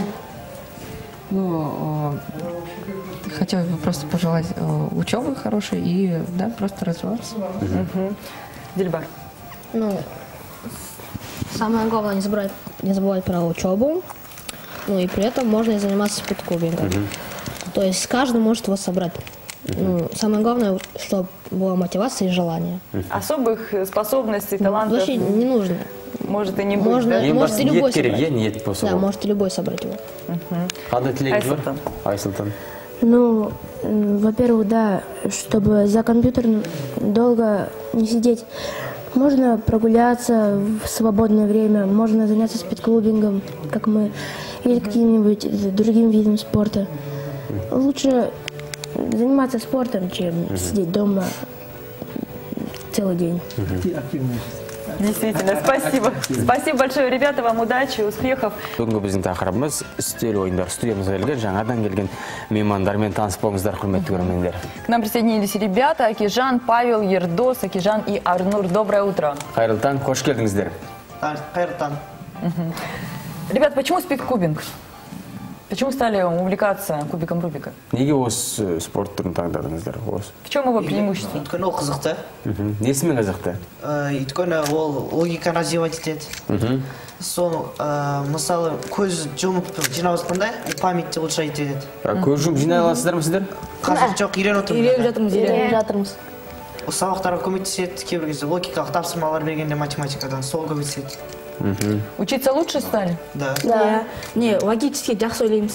Ну, э, хотела бы просто пожелать э, учебы хорошей и, да, просто развиваться. Мгм. Дильбар. Ну, самое главное не забывать, не забывать про учебу. Ну и при этом можно и заниматься спидкубингом. То есть каждый может его собрать. Ну, самое главное, чтобы была мотивация и желание. Особых способностей, талантов Вообще не нужно. может и не быть, Можно, да? может и любой керек, собрать. е, ниет болса Да, ол. может и любой собрать его. Қандай тілегіңіз бар? Айсұлтан. Айсұлтан. Ну, м, во-первых, да, чтобы за компьютером долго не сидеть. Можно прогуляться в свободное время, можно заняться спидклубингом, как мы, или каким-нибудь э, другим видом спорта. Лучше заниматься спортом, чем сидеть дома целый день. Действительно, спасибо. Спасибо большое, ребята, вам удачи, успехов. Бүгінгі біздің тақырыбымыз үстел ойындар. Студиямызға келген, жаңадан келген меймандармен танысып болыңыздар, құрметті көрермендер. К нам присоединились ребята Акижан, Павел, Ердос, Акижан и Арнур. Доброе утро. Қайырлы таң, қош келдіңіздер. Қайырлы таң. Ребят, почему спидкубинг? Почему стали увлекаться кубиком Рубика? Неге осы спорт түрін таңдадыңыздар? Осы. В чем его преимущество? Өйткені ол қызықты. Мгм. Несімен қызықты? Э, Өйткені ол логиканы развивать етеді. Мгм. Сол, э, мысалы, көз жұмып жинап жатқанда, ол памятті улучшать етеді. А көз жұмып жинай аласыздар ма сіздер? Қазір жоқ, үйреніп отырмыз. Үйреніп жатырмыз, үйреніп жатырмыз. сабақтарға көмектеседі, кейбір кезде логикалық тапсырмалар бергенде математикадан сол көмектеседі. Учиться лучше стали? Да. Да. Не, логически жақсы ойлаймыз.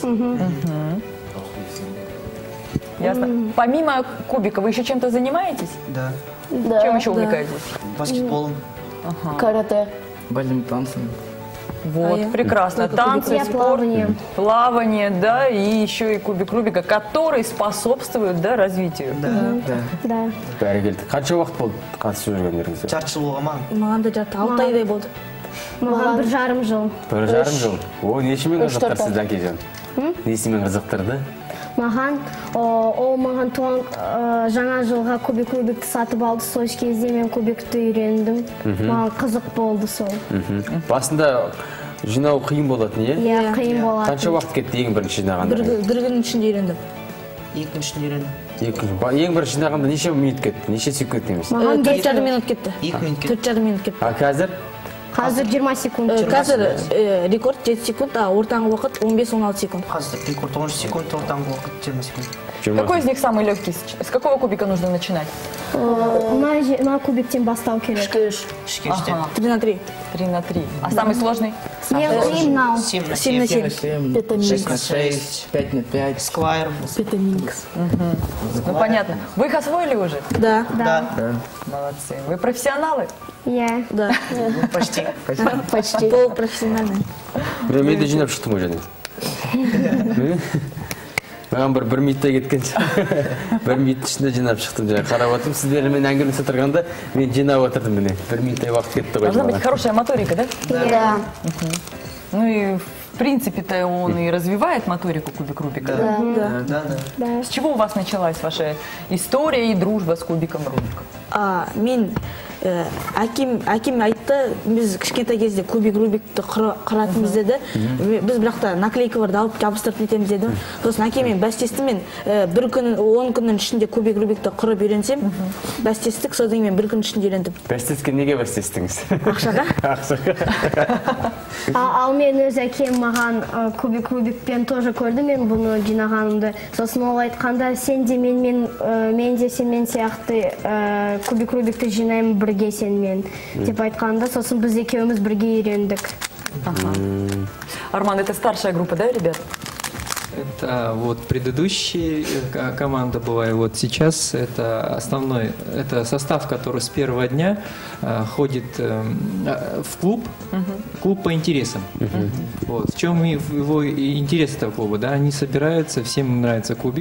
Ясно. Помимо кубика, вы еще чем-то занимаетесь? Да. Да. Чем еще Да. увлекаетесь? Баскетболом. Ага. Карате. Бальными танцами. Вот, А я? прекрасно. Только Танцы, кубик. Я спорт, плавание. плавание, да, и еще и кубик Рубика, который способствует, да, развитию. Да. Да. Бәрекелді. Қанша уақыт болды қатысып жүргендеріңізге? Жарты жыл болған ма? Маған да жарты алты айдай болды. Маған бір жарым жыл. Бір жарым жыл. О, нешемен Үш, қызықтырды төрт ай. сізді әкежан? Несімен қызықтырды? Маған, о, ол маған туған э, жаңа жылға кубик Рубикті сатып алды. Сол кезде мен кубикті үйрендім. Мгм. Маған қызық болды сол. Мхм. Басында жинау қиын болатын, е? Иә, қиын болады. Қанша уақыт кетті ең бірінші жинағанда? Бір бір күннің ішінде үйрендім. Екі күн ішінде үйрендім. Екі күн. Ба- Ең бірінші жинағанда неше минут кетті? Неше секунд емес? Э, Төрт жарым минут кетті. Екі минут кетті. Төрт жарым минут кетті. А қазір? Қазір жиырма секунд. Э, Қазір э, рекорд жеті секунд, а ортаңғы уақыт он бес он алты секунд. Қазір рекорд он үш секунд, ортаңғы уақыт жиырма секунд. Какой из них самый легкий? С какого кубика нужно начинать? Мына же- мына кубиктен бастау керек. Үшке үш. Үшке үштен. Ага. Три на три. Три на три. А самый сложный? Ең қиын мынау. Семь на Семь на семь. семь. Пять на шесть на минус. шесть, пять на пять. Сквайр. Пять на минус. Ну, понятно. Вы их освоили уже? Да. Да. Молодцы. Вы профессионалы? Иә. Да. Почти. Почти. Полупрофессиональный. Бір минутта жинап шықтым ғой және. Маған бір бір минутта кеткен. Бір минут ішінде жинап шықтым. Жаңа қарап отырмын, сіздермен әңгімелесіп отырғанда мен жинап отырдым міне. Бір минуттай уақыт кетті ғой. Должна быть жинаған. хорошая моторика, да? Да. Ну и в принципе-то он и развивает моторику кубик Рубика. Да. Да, да. Да. С чего у вас началась ваша история и дружба с кубиком Рубика? А, мен э, әкем әкем айтты, біз кішкентай кезде кубик Рубикті құра- құратынбыз деді. Біз бірақ та наклейка барды алып жабыстырып нетеміз деді. Сосын әкеммен бәстестім мен э, бір күн он күннің ішінде кубик Рубикті құрып үйренсем, бәстестік, содан кейін мен бір күн ішінде үйрендім. Бәстеске неге бәстестіңіз? Ақшаға? Ақшаға. А- Ал мен өз әкем маған э, кубик Рубикпен тоже көрді мен бұны жинағанымды. Сосын ол айтқанда сен де мен мен э, мен де сен мен сияқты э, кубик Рубикті жинаймын бірге сенмен деп айтқанда, сосын біз екеуміз бірге үйрендік. Арман, это старшая группа, да, ребят? Это вот предыдущая э, команда была, и вот сейчас это основной, это состав, который с первого дня э, ходит э, э, в клуб, клуб по интересам. Вот. В чем и- его и интерес этого клуба, да, они собираются, всем им нравится кубик,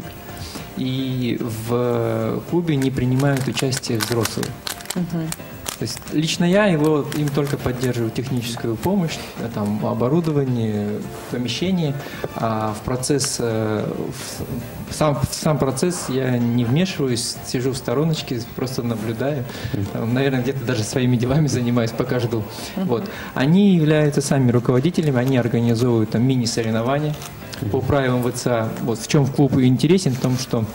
и в клубе не принимают участие взрослые. То есть лично я его им только поддерживаю техническую помощь, э, там оборудование, помещение, а в процесс, э, в сам, в сам процесс я не вмешиваюсь, сижу в стороночке, просто наблюдаю, Там, наверное, где-то даже своими делами занимаюсь, пока жду. Вот. Они являются сами руководителями, они организовывают там мини-соревнования по правилам ВЦА. Вот в чем клуб интересен, в том, что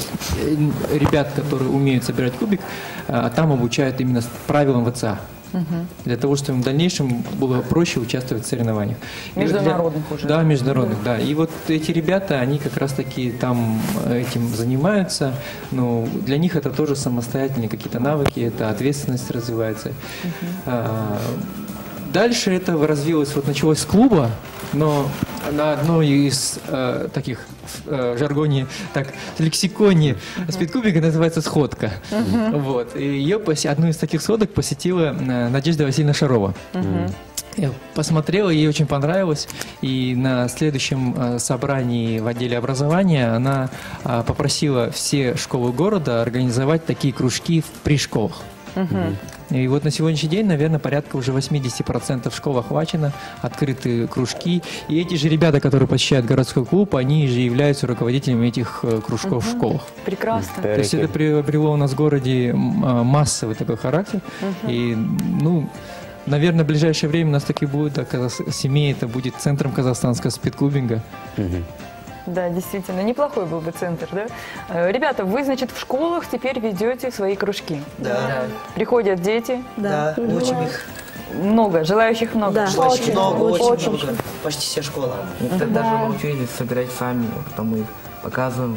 э, ребят, которые умеют собирать кубик, а, там обучают именно с- правилам ВЦА. Для того, чтобы им в дальнейшем было проще участвовать в соревнованиях. И вот для- Международных уже. Да, международных, да. И вот эти ребята, они как раз-таки там э, этим занимаются. Но для них это тоже самостоятельные какие-то навыки, это ответственность развивается. А, Дальше это развилось, вот началось с клуба, но на одной из э, таких э, жаргоне, так, лексиконе спидкубика называется сходка. Мгм. Вот. И ее, посе- одну из таких сходок посетила э, Надежда Васильевна Шарова. Я посмотрела, ей очень понравилось, и на следующем э, собрании в отделе образования она э, попросила все школы города организовать такие кружки в- при школах. И вот на сегодняшний день, наверное, порядка уже восемьдесят процентов школ охвачено, открыты кружки. И эти же ребята, которые посещают городской клуб, они же являются руководителями этих э, кружков в школах. Прекрасно. То есть это приобрело у нас в городе м, а, массовый такой характер. Мгм. И, ну, наверное, в ближайшее время у нас так и будет, да, Казах- семей это будет центром казахстанского спидкубинга. Да, действительно, неплохой был бы центр, да? Э, Ребята, вы, значит, в школах теперь ведете свои кружки. Да. Приходят дети. Да, учим их. Много, желающих много. Желающих много, очень много. Почти все школы. Некоторые даже научились собирать сами, потом мы их показываем, как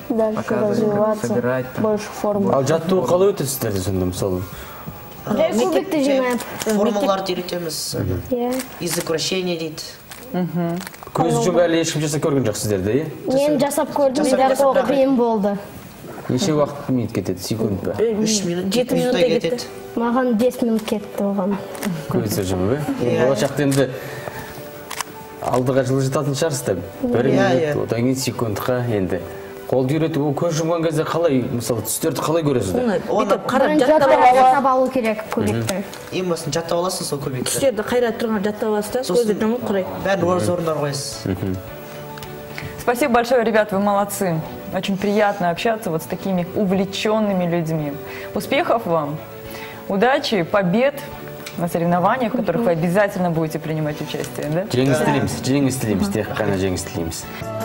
дальше развиваться, больше формы. Ал жаттығу қалай өтесіздер сонда мысалы? Кубикті жинап. Формуларды үйретеміз. Язык вращения дейді. Көз жұмып әлі ешкім жасап көрген жоқ сіздерді, е? Мен жасап көрдім, бірақ ол қиын болды. Неше уақыт минут кетеді, секунд ба? үш минут, жеті минутта кетті. Маған бес минут кетті оған. Көз жұмып, е? Болашақта енді алдыға жылы жататын шығарсыздар. Бір минут, одан кейін секундқа енді. Қолды үйретіп, ол көз жұмған кезде қалай, мысалы, түстерді қалай көресіздер? Жаттап алу керек көбікті. Ең басын жаттап аласың сол көбікті. Түстерді қайрат тұрған жаттап аласың, көзді жұмып құрайды. Бәрін орыз орындар қойсыз. Спасибо большое, ребят, вы молодцы. Очень приятно общаться вот с такими увлеченными людьми. Успехов вам, удачи, побед на соревнованиях, в которых вы обязательно будете принимать участие, да? Жеңіс тілейміз, жеңіс тілейміз, тек қана жеңіс тілейміз.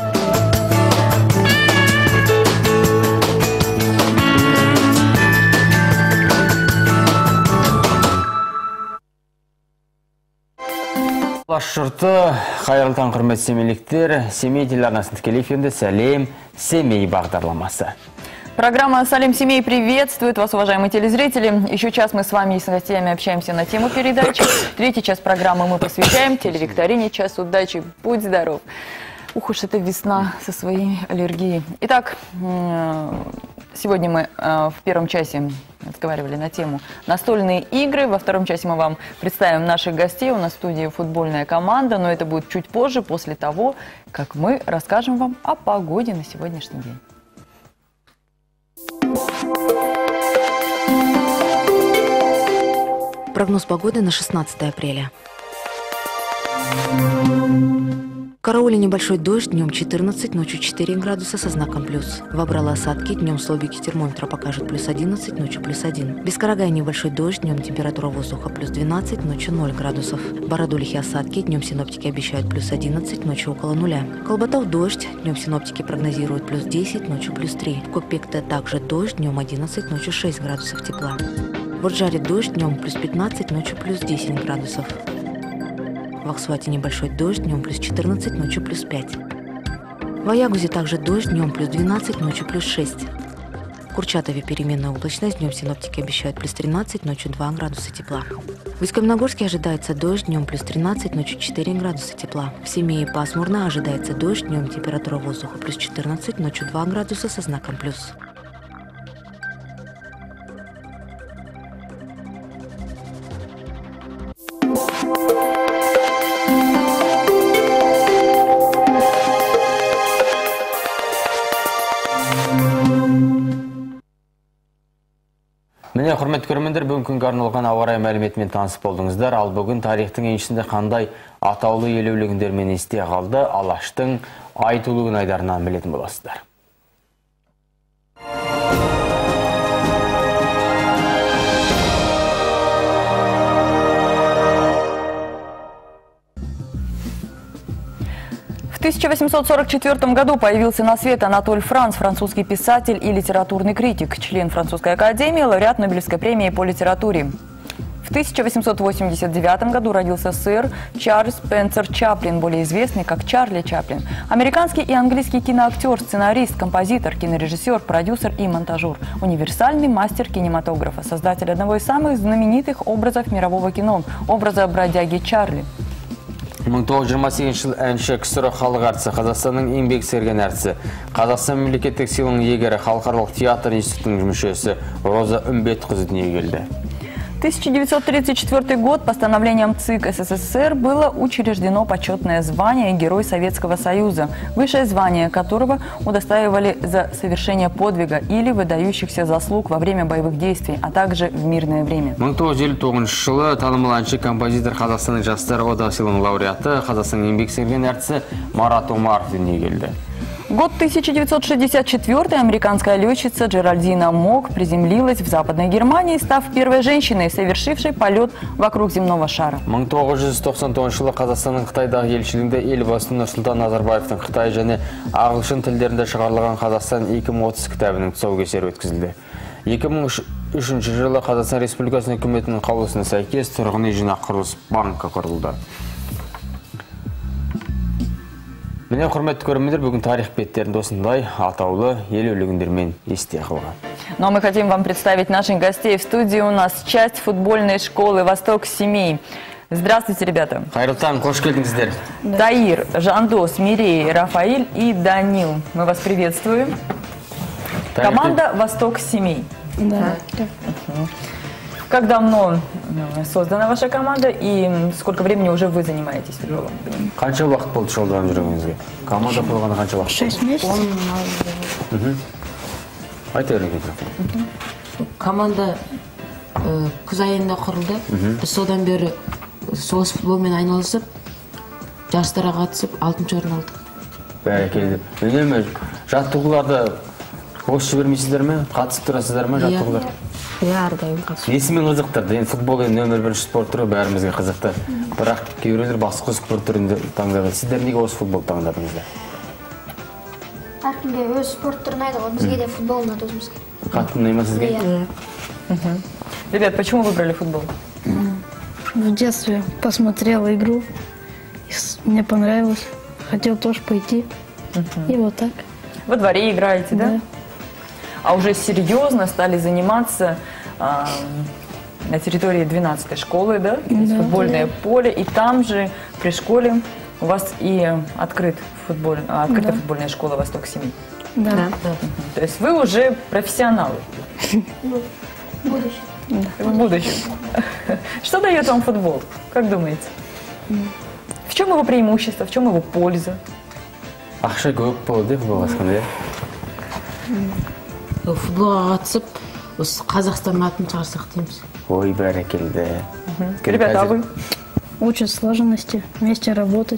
Алаш жұрты, қайырлы таң құрметті семейліктер, Семей телеарнасының тікелей эфирінде Сәлем Семей бағдарламасы. Программа «Салим Семей» приветствует вас, уважаемые телезрители. Еще час мы с вами и с гостями общаемся на тему передачи. Третий час программы мы посвящаем телевикторине «Час удачи». Будь здоров. Ух уж эта весна со своей аллергией. Итак, сегодня мы в первом часе разговаривали на тему настольные игры. Во втором часе мы вам представим наших гостей. У нас в студии футбольная команда, но это будет чуть позже, после того, как мы расскажем вам о погоде на сегодняшний день. Прогноз погоды на шестнадцатое апреля. В Карауле небольшой дождь, днем четырнадцать, ночью четыре градуса со знаком плюс. В Абрало осадки, днем столбики термометра покажут плюс одиннадцать, ночью плюс один. В Бескарагае небольшой дождь, днем температура воздуха плюс двенадцать, ночью ноль градусов. В Бородулихе осадки, днем синоптики обещают плюс одиннадцать, ночью около нуля. В Колбатов дождь, днем синоптики прогнозируют плюс десять, ночью плюс три. В Копекте также дождь, днем одиннадцать, ночью шесть градусов тепла. В Орджаре дождь, днем плюс пятнадцать, ночью плюс десять градусов. В Аксуате небольшой дождь, днем плюс четырнадцать, ночью плюс пять. В Аягузе также дождь, днем плюс двенадцать, ночью плюс шесть. В Курчатове переменная облачность, днем синоптики обещают плюс тринадцать, ночью два градуса тепла. В Усть-Каменогорске ожидается дождь, днем плюс тринадцать, ночью четыре градуса тепла. В Семее пасмурно, ожидается дождь, днем температура воздуха плюс четырнадцать, ночью два градуса со знаком плюс. Міне, құрметті көрермендер, бүгін күнге арналған ауа райы мәліметімен танысып болдыңыздар. Ал бүгін тарихтың еншісінде қандай атаулы елеулігіндермен есте қалды, Алаштың айтулы күн айдарынан білетін боласыздар. В тысяча восемьсот сорок четвёртом году появился на свет Анатоль Франц, французский писатель и литературный критик, член Французской академии, лауреат Нобелевской премии по литературе. В тысяча восемьсот восемьдесят девятом году родился сэр Чарльз Спенсер Чаплин, более известный как Чарли Чаплин. Американский и английский киноактер, сценарист, композитор, кинорежиссер, продюсер и монтажер. Универсальный мастер кинематографа, создатель одного из самых знаменитых образов мирового кино – образа бродяги Чарли. мың тоғыз жүз жиырма сегізінші жыл әнші, ксро халық әртісі, Қазақстанның еңбек сіңірген әртісі, Қазақстан мемлекеттік сыйлығының иегері, халықаралық театр институтының мүшесі Роза Үмбетқызы дүниеге келді. тысяча девятьсот тридцать четвёртый год постановлением ЦИК СССР было учреждено почетное звание Герой Советского Союза, высшее звание которого удостаивали за совершение подвига или выдающихся заслуг во время боевых действий, а также в мирное время. мың тоғыз жүз елу тоғызыншы жылы танымал әнші, композитор, Қазақстанның жастар одағы сыйлығының лауреаты, Қазақстанның еңбек сіңірген әртісі Марат Омаров дүниеге келді. Год тысяча девятьсот шестьдесят четвёртый американская летчица Джеральдина Мок приземлилась в Западной Германии, став первой женщиной, совершившей полет вокруг земного шара. мың тоғыз жүз тоқсан тоғызыншы жылы Қазақстанның Қытайдағы елшілігінде елбасы Нұрсұлтан Назарбаевтың Қытай және ағылшын тілдерінде шығарылған Қазақстан екі мың отыз кітабының тұсаукесері өткізілді. екі мың үшінші жылы Қазақстан Республикасының үкіметінің қаулысына сәйкес тұрғын үй жинақ құрылыс банкі құрылды. Міне құрметті көрермендер, бүгін тарих беттерінде осындай атаулы елеулі күндермен есте қалған. Ну а мы хотим вам представить наших гостей. В студии у нас часть футбольной школы «Восток семей». Здравствуйте, ребята. Қайырлы таң, қош келдіңіздер. Таир, Жандос, Мирей, Рафаиль и Данил. Мы вас приветствуем. Команда «Восток семей». Да. Как давно создана ваша команда и сколько времени уже вы занимаетесь футболом? Қанша уақыт болды шұғылданып жүргеніңізге? Команда құрылғаны қанша уақыт? шесть месяцев. Айта беріңіз. Команда күз айында құрылды. Біз содан бері соғыс футболмен айналысып, жарыстарға қатысып, алтыншы орын алдық. Бәрекелді. Үнемі жаттығуларды бос жібермейсіздер ме? Қатысып тұрасыздар ма жаттығулар? Иә, әрдайым қатысып. Несімен қызықтырды? Енді футбол енді нөмір бірінші спорт түрі бәрімізге қызықты. Бірақ кейбіреулер басқа спорт түрінде таңдады. Сіздер неге осы футбол таңдадыңыздар? Әркімге өз спорт түрін ұнайды ғой, бізге де футбол ұнады өзімізге. Қатты ұнай ма сізге? Иә. Ребят, почему выбрали футбол? В детстве посмотрел игру, мне понравилось, хотел тоже пойти, и вот так. Во дворе играете, да? Да. А уже серьезно стали заниматься а, на территории двенадцатой школы, да? Есть Да. футбольное поле, и там же при школе у вас и открыт футболь, а, открытая Да. футбольная школа «Восток семей». Да. Мгм. То есть вы уже профессионалы. Ну, будущее. В будущем. Что дает вам футбол? Как думаете? В чем его преимущество, в чем его польза? Ақша көп болды, футбол басқанда. Футболға қатысып, осы Қазақстанның атын шығарсақ дейміз. Ой, бәрекелді. Ребята, а вы? Учат сложности, вместе работать.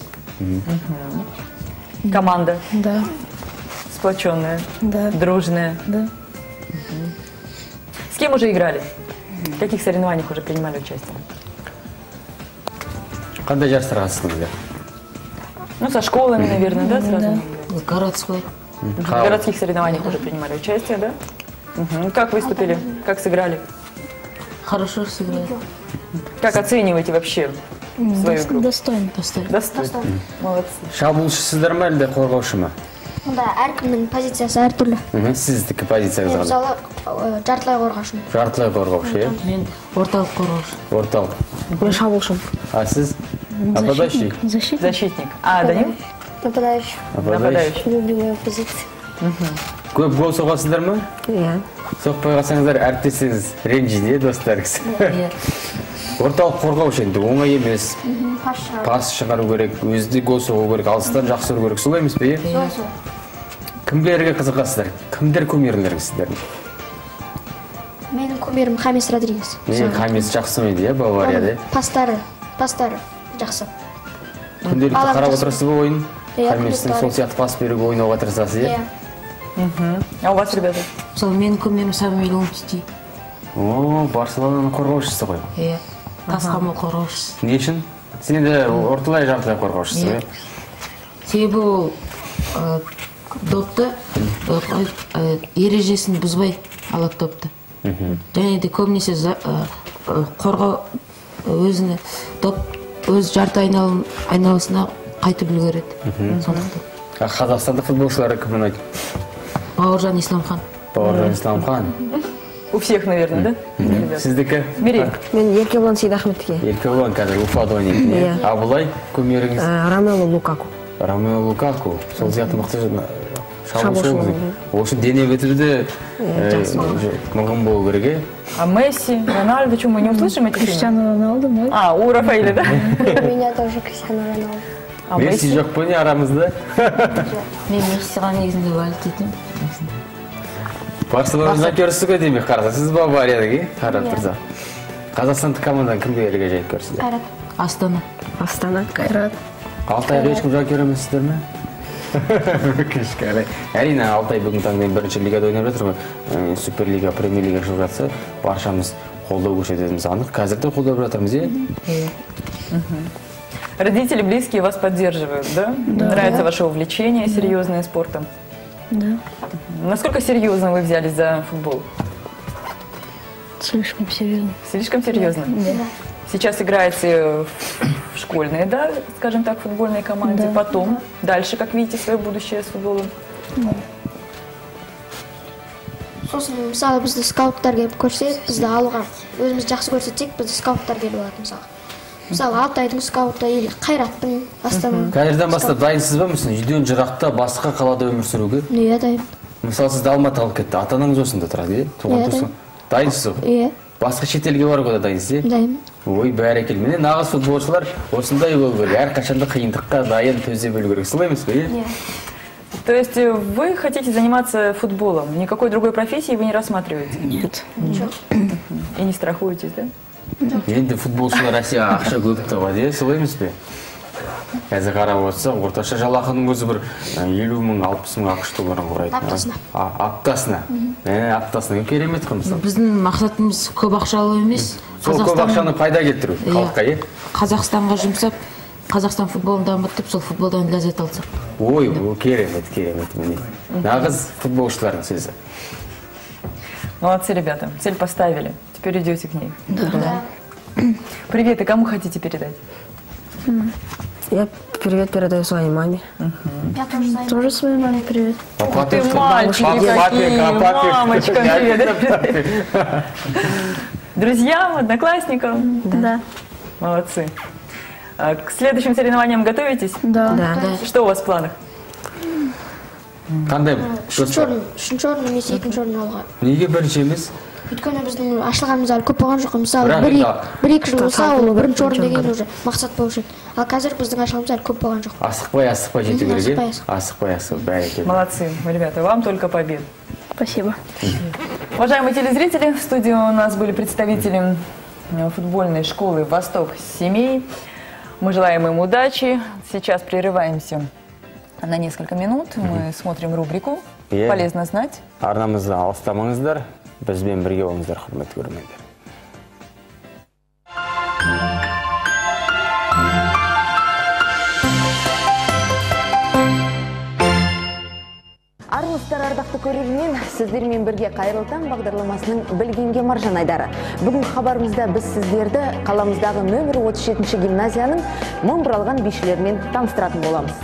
Команда Да. сплоченная, Да. дружная. Да. С кем уже играли? В каких соревнованиях уже принимали участие? Қандай жарыстарға қатыстыңыздар? Ну, со школами, наверное, да, сразу? Городской. В городских соревнованиях уже принимали участие, да? Мгм. Как выступили? Как сыграли? Хорошо сыграли. Как оцениваете вообще свою игру? Достойно. Достойно. Достойно. Молодцы. Шабуылшысыздар ма, әлде қорғаушы ма? Онда әркімнің позициясы әртүрлі. Мхм, сіздікі позицияңыз Мен қандай? мысалы ә, жартылай қорғаушымын. Жартылай қорғаушы, иә? Мен орталық қорғаушы. Орталық. Мен шабуылшымын. А сіз? Нападающий? Защитник. Защитник. А, Данил? Нападающий. Нападающий. Любимая позиция. Көп гол соғасыздар ма? Иә. Соқпай қалсаңыздар әріптесіңіз ренжиді, достар кісі. Орталық қорғаушы енді оңай емес. Пас шығару. Пас шығару керек, өзді гол соғу керек, алыстан жақсы ұру керек. Солай емес пе? иә? Сол, сол. Кімдерге қызығасыздар? Кімдер кумирлеріңіз сіздердің? Менің кумирім Хамис Родригес. Мен Хамис жақсы ойнайды, иә, Баварияда. Оның Пастары, пастары жақсы. Күнделікті Балам қарап жақсы. отырасыз ба ойын? Иә, Хамистің күнделікті сол сияқты пас беруге ойнауға тырысасыз, иә? Иә. А у вас, ребята? Мысалы, менің көмерім Самуэль Умтити. О, Барселонаның қорғаушысы ғой. Иә. Тасқамал қорғаушысы. Не үшін? Сен де орталай жартылай қорғаушысы, Иә. иә? Себебі ол ә, допты ә, ә, ережесін бұзбай алады допты. Және де көбінесе за- ә, ә, қорғау өзіне доп өз жарты айналым айналасына қайтып үлгереді. Сондықтан. А қазақстандық футболшылары кім ұнайды? Бауыржан Исламхан. Бауыржан Исламхан. У всех, наверное, да? Ребята? Сіздікі? Мирей. Мен Еркебұлан Сейдахметке. Еркебұлан қазір Уфада ойнайды, не? Иә. А бұлай көмеріңіз? Ә, Ромело Лукаку. Ромео Лукаку. Сол сияқты мықты шабуылшы Шабуылшы ғой. Ол үшін дене бітуді жақсы. мығым болу керек, иә? А Месси, Рональдо, что мы не услышим этих имя? Криштиану Роналду, мой. А, у Рафаэля, да? У меня тоже Кристиану Роналду. А Месси жоқ па не арамызда? Мен Мессиға негізінде уәлі етемін. Барселона жанкерісі ғой демек қараса. Сіз Баварияда, иә? Қарап тұрса. Қазақстандық команданың кімге ерге жайып көрсіздер? Қайрат. Астана. Астана. Кайрат. Алтайға ешкім жанкер емессіздер ме? Кішкәлі. Әрине, Алтай бүгін таңдайын бірінші лигада ойнап жатыр ғой. Суперлига, премьер-лига шығып жатса, баршамыз қолдау көрсететіміз анық. Қазір де қолдап жатырмыз, иә? Родители, близкие вас поддерживают, да? Да. Нравится Да. ваше увлечение серьезное спортом? Да. Насколько серьезно вы взялись за футбол? Слишком серьезно. Слишком серьезно? Да. Сейчас играете в школьной, да, скажем так, футбольной команде. Да. Потом, дальше, как видите, свое будущее с футболом? Сосын мысалы бізді скауттар келіп көрсе, бізді алуға өзіміз жақсы көрсетсек, бізді скауттар келіп алады мысалы. Мысалы Алтайдың скауты или Қайраттың Астана. Қазірден бастап дайынсыз ба мүсін? Үйден жырақта басқа қалада өмір сүруге? Иә, дайын. Мысалы сізді Алматы алып кетті, ата-анаңыз осында тұрады, иә? Туған туысың. Дайынсыз ғой? Иә. Басқа шетелге баруға да дайынсыз, иә? Дайын. Ой, бәрекелді. Міне нағыз футболшылар осындай болу керек. Әрқашанда қиындыққа дайын төзе білу керек. Солай емес пе? Иә. То есть вы хотите заниматься футболом? Никакой другой профессии вы не рассматриваете? Нет. И не страхуетесь, да? Енді футболшылар Россия ақша көп табады, солай емес пе? Қазір қарап отырсақ, орташа жалақының өзі бір елу мың, алпыс мың ақш долларын құрайды. Аптасына. Аптасына. Аптасына. Керемет қой мысалы. Біздің мақсатымыз көп ақша алу емес. Сол көп ақшаны пайда келтіру халыққа, е? Қазақстанға жұмсап, Қазақстан футболын дамытып, сол футболдан ләззат алсақ. Ой, керемет, керемет. Нағыз футболшылардың сөзі. Молодцы, ребята. Цель поставили. Теперь идете к ней. Да. Привет, и кому хотите передать? Я привет передаю своей маме. Я тоже знаю. Тоже своей маме привет. Ух ты, мальчики какие, мамочкам привет. Друзьям, одноклассникам? Да. Молодцы. А к следующим соревнованиям готовитесь? Да. Да, да. Что у вас в планах? Қандай? Үшінші орын, үшінші орын емес екінші орын алға. Неге бірінші емес? Өйткені біздің ашылғанымыз әлі көп болған жоқ. Мысалы бір-екі жыл болса, ол бірінші орын деген уже мақсат болушы еді. Ал қазір біздің ашылғанымыз әлі көп болған жоқ. Асықпай, асықпай жету керек, Асықпай, е? Асықпай, асықпай, бәрекелді. Молодцы, ребята, вам только побед. Спасибо. Уважаемые телезрители, в студии у нас были представители футбольной школы «Восток» семей. Мы желаем им удачи. Сейчас прерываемся на несколько минут. Мы смотрим рубрику «Полезно знать». Арнамызды алыстамаңыздар, бізбен бірге болыңыздар, құрметті көрермендер. Армысыздар, ардақты көрермен, сіздермен бірге Қайырлы таң бағдарламасының білгенге маржан айдары. Бүгін хабарымызда біз сіздерді қаламыздағы нөмір отыз жетінші гимназияның мың бұралған бишілерімен таныстыратын боламыз.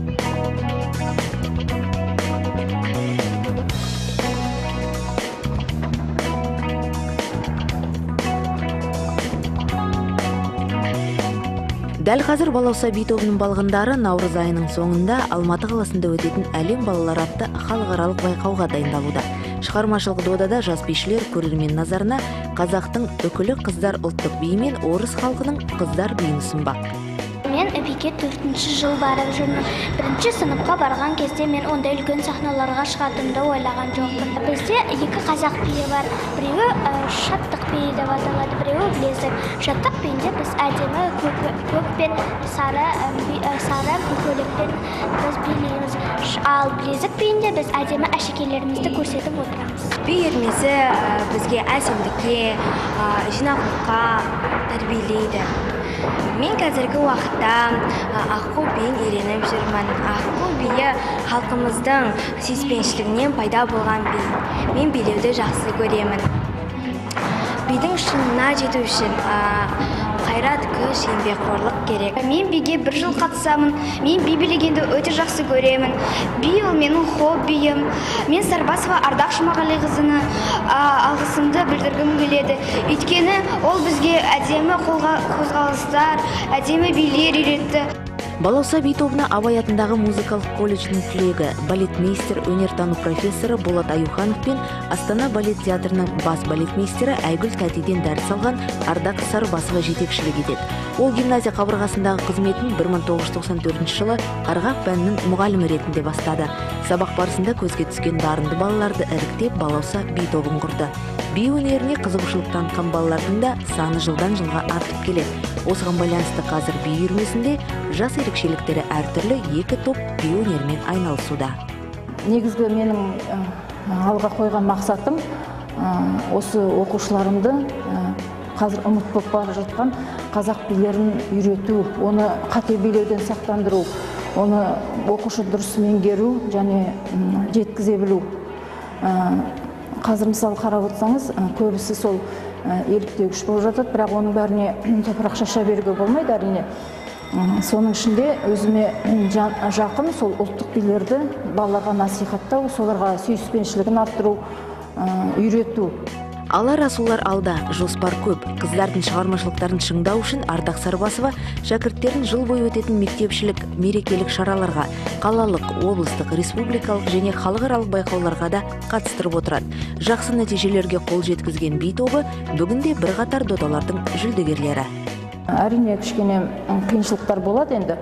Дәл қазір Балауса би тобының балғындары наурыз айының соңында Алматы қаласында өтетін әлем балалар атты халықаралық байқауға дайындалуда. Шығармашылық додада жас бишілер көрермен назарына қазақтың үкілі қыздар ұлттық биі мен орыс халқының қыздар биін ұсынбақ. Мен эпике төртінші жыл барып жүрмін. Бірінші сыныпқа барған кезде мен ондай үлкен сахналарға шығатынымды ойлаған жоқпын. Бізде екі қазақ биі бар. Біреуі шаттық биі деп аталады, біреуі білезік. Шаттық биінде біз әдемі көк пен сары көйлекпен біз билейміз. Ал білезік биінде біз әдемі әшекейлерімізді көрсетіп отырамыз. Би үйірмесі бізге әсемдікке, жинақылыққа тәрбиелейді. Мен қазіргі уақытта аққу биін үйреніп жүрмін. Аққу биі халқымыздың сүйіспеншілігінен пайда болған би. Мен билеуді жақсы көремін. Бидің шыңына жету үшін қайрат, күш, еңбекқорлық керек. Мен биге бір жыл қатысамын. Мен би билегенді өте жақсы көремін. Би ол менің хоббиім. Мен Сарбасова Ардақ Жұмағалиқызына алғысымды білдіргім келеді. Өйткені ол бізге әдемі қозғалыстар, әдемі билер үйретті. Балауса би тобына Абай атындағы музыкалық колледждің түлегі, балетмейстер, өнертану профессоры Болат Аюханов пен Астана балет театрының бас балетмейстері Айгүл Тәтиден дәріс алған Ардақ Сарбасова жетекшілік етеді. Ол гимназия қабырғасындағы қызметін бір мың тоғыз жүз тоқсан төртінші жылы ырғақ пәнінің мұғалімі ретінде бастады. Сабақ барысында көзге түскен дарынды балаларды іріктеп Балауса би тобын құрды. Би өнеріне қызығушылық танытқан балалардың да саны жылдан жылға артып келеді. Осыған байланысты қазір би үйірмесінде жас ерекшеліктері әртүрлі екі топ би өнерімен айналысуда. Негізгі менің алға қойған мақсатым осы оқушыларымды қазір ұмыт болып бара жатқан қазақ билерін үйрету, оны қате билеуден сақтандыру, оны оқушы дұрыс меңгеру және жеткізе білу. Қазір мысалы қарап отырсаңыз, көбісі сол еліктегіш болып жатады, бірақ оның бәріне топырақ шаша беруге болмайды әрине. Соның ішінде өзіме жақын сол ұлттық билерді балаларға насихаттау, соларға сүйіспеншілігін арттыру, үйрету. Алар асулар алда, жоспар көп. Қыздардың шығармашылықтарын шыңдау үшін Ардақ Сарбасова шәкірттерін жыл бойы өтетін мектепшілік, мерекелік шараларға, қалалық, облыстық, республикалық және халықаралық байқауларға да қатыстырып отырады. Жақсы нәтижелерге қол жеткізген би тобы бүгінде бірқатар додалардың жүлдегерлері. Әрине кішкене қиыншылықтар болады енді.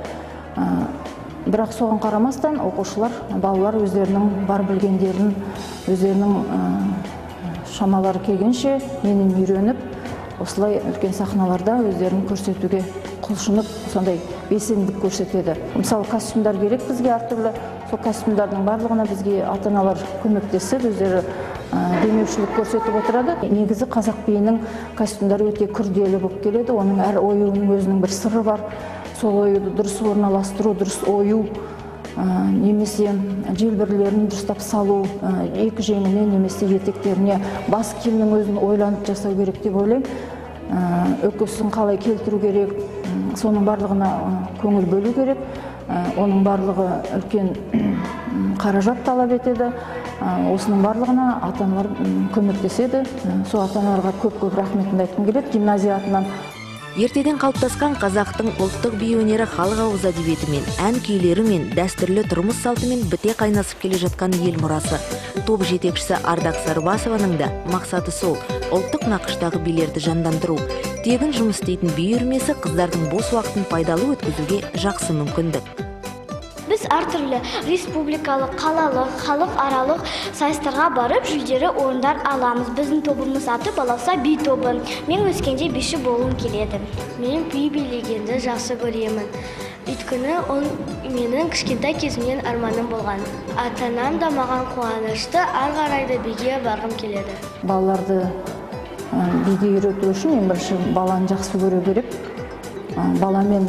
Бірақ соған қарамастан оқушылар, балалар өздерінің бар білгендерін, өздерінің шамалары келгенше менен үйреніп, осылай үлкен сахналарда өздерін көрсетуге құлшынып, сондай белсенділік көрсетеді. Мысалы, костюмдар керек бізге әртүрлі. Сол костюмдардың барлығына бізге ата-аналар көмектесіп, өздері демеушілік көрсетіп отырады. Негізі қазақ биінің костюмдары өте күрделі болып келеді. Оның әр оюының өзінің бір сыры бар. Сол оюды дұрыс орналастыру, дұрыс ою, немесе желбірлерін дұрыстап салу, екі жеңіне немесе етектеріне бас киімнің өзін ойланып жасау керек деп ойлаймын. Өкесін қалай келтіру керек, соның барлығына көңіл бөлу керек. Оның барлығы үлкен қаражат талап етеді. Осының барлығына ата-аналар көмектеседі. Сол ата-аналарға көп-көп рахметімді айтқым келеді гимназия атынан. Ертеден қалыптасқан қазақтың ұлттық би өнері халық ауыз әдебиетімен, ән күйлерімен, дәстүрлі тұрмыс салтымен біте қайнасып келе жатқан ел мұрасы. Топ жетекшісі Ардақ Сарбасованың да мақсаты сол, ұлттық нақыштағы билерді жандандыру. Тегін жұмыс істейтін би үйірмесі қыздардың бос уақытын пайдалы өткізуге жақсы мүмкіндік. Біз әртүрлі республикалық, қалалық, халық аралық сайыстарға барып, жүлделі орындар аламыз. Біздің тобымыз аты баласа би тобы. Мен өскенде биші болуым келеді. Мен би билегенді жақсы көремін. Өйткені ол менің кішкентай кезімнен арманым болған. Ата-анам да маған қуанышты, ары қарай да биге барғым келеді. Балаларды биге үйрету үшін ең бірінші баланы жақсы көре керек. Баламен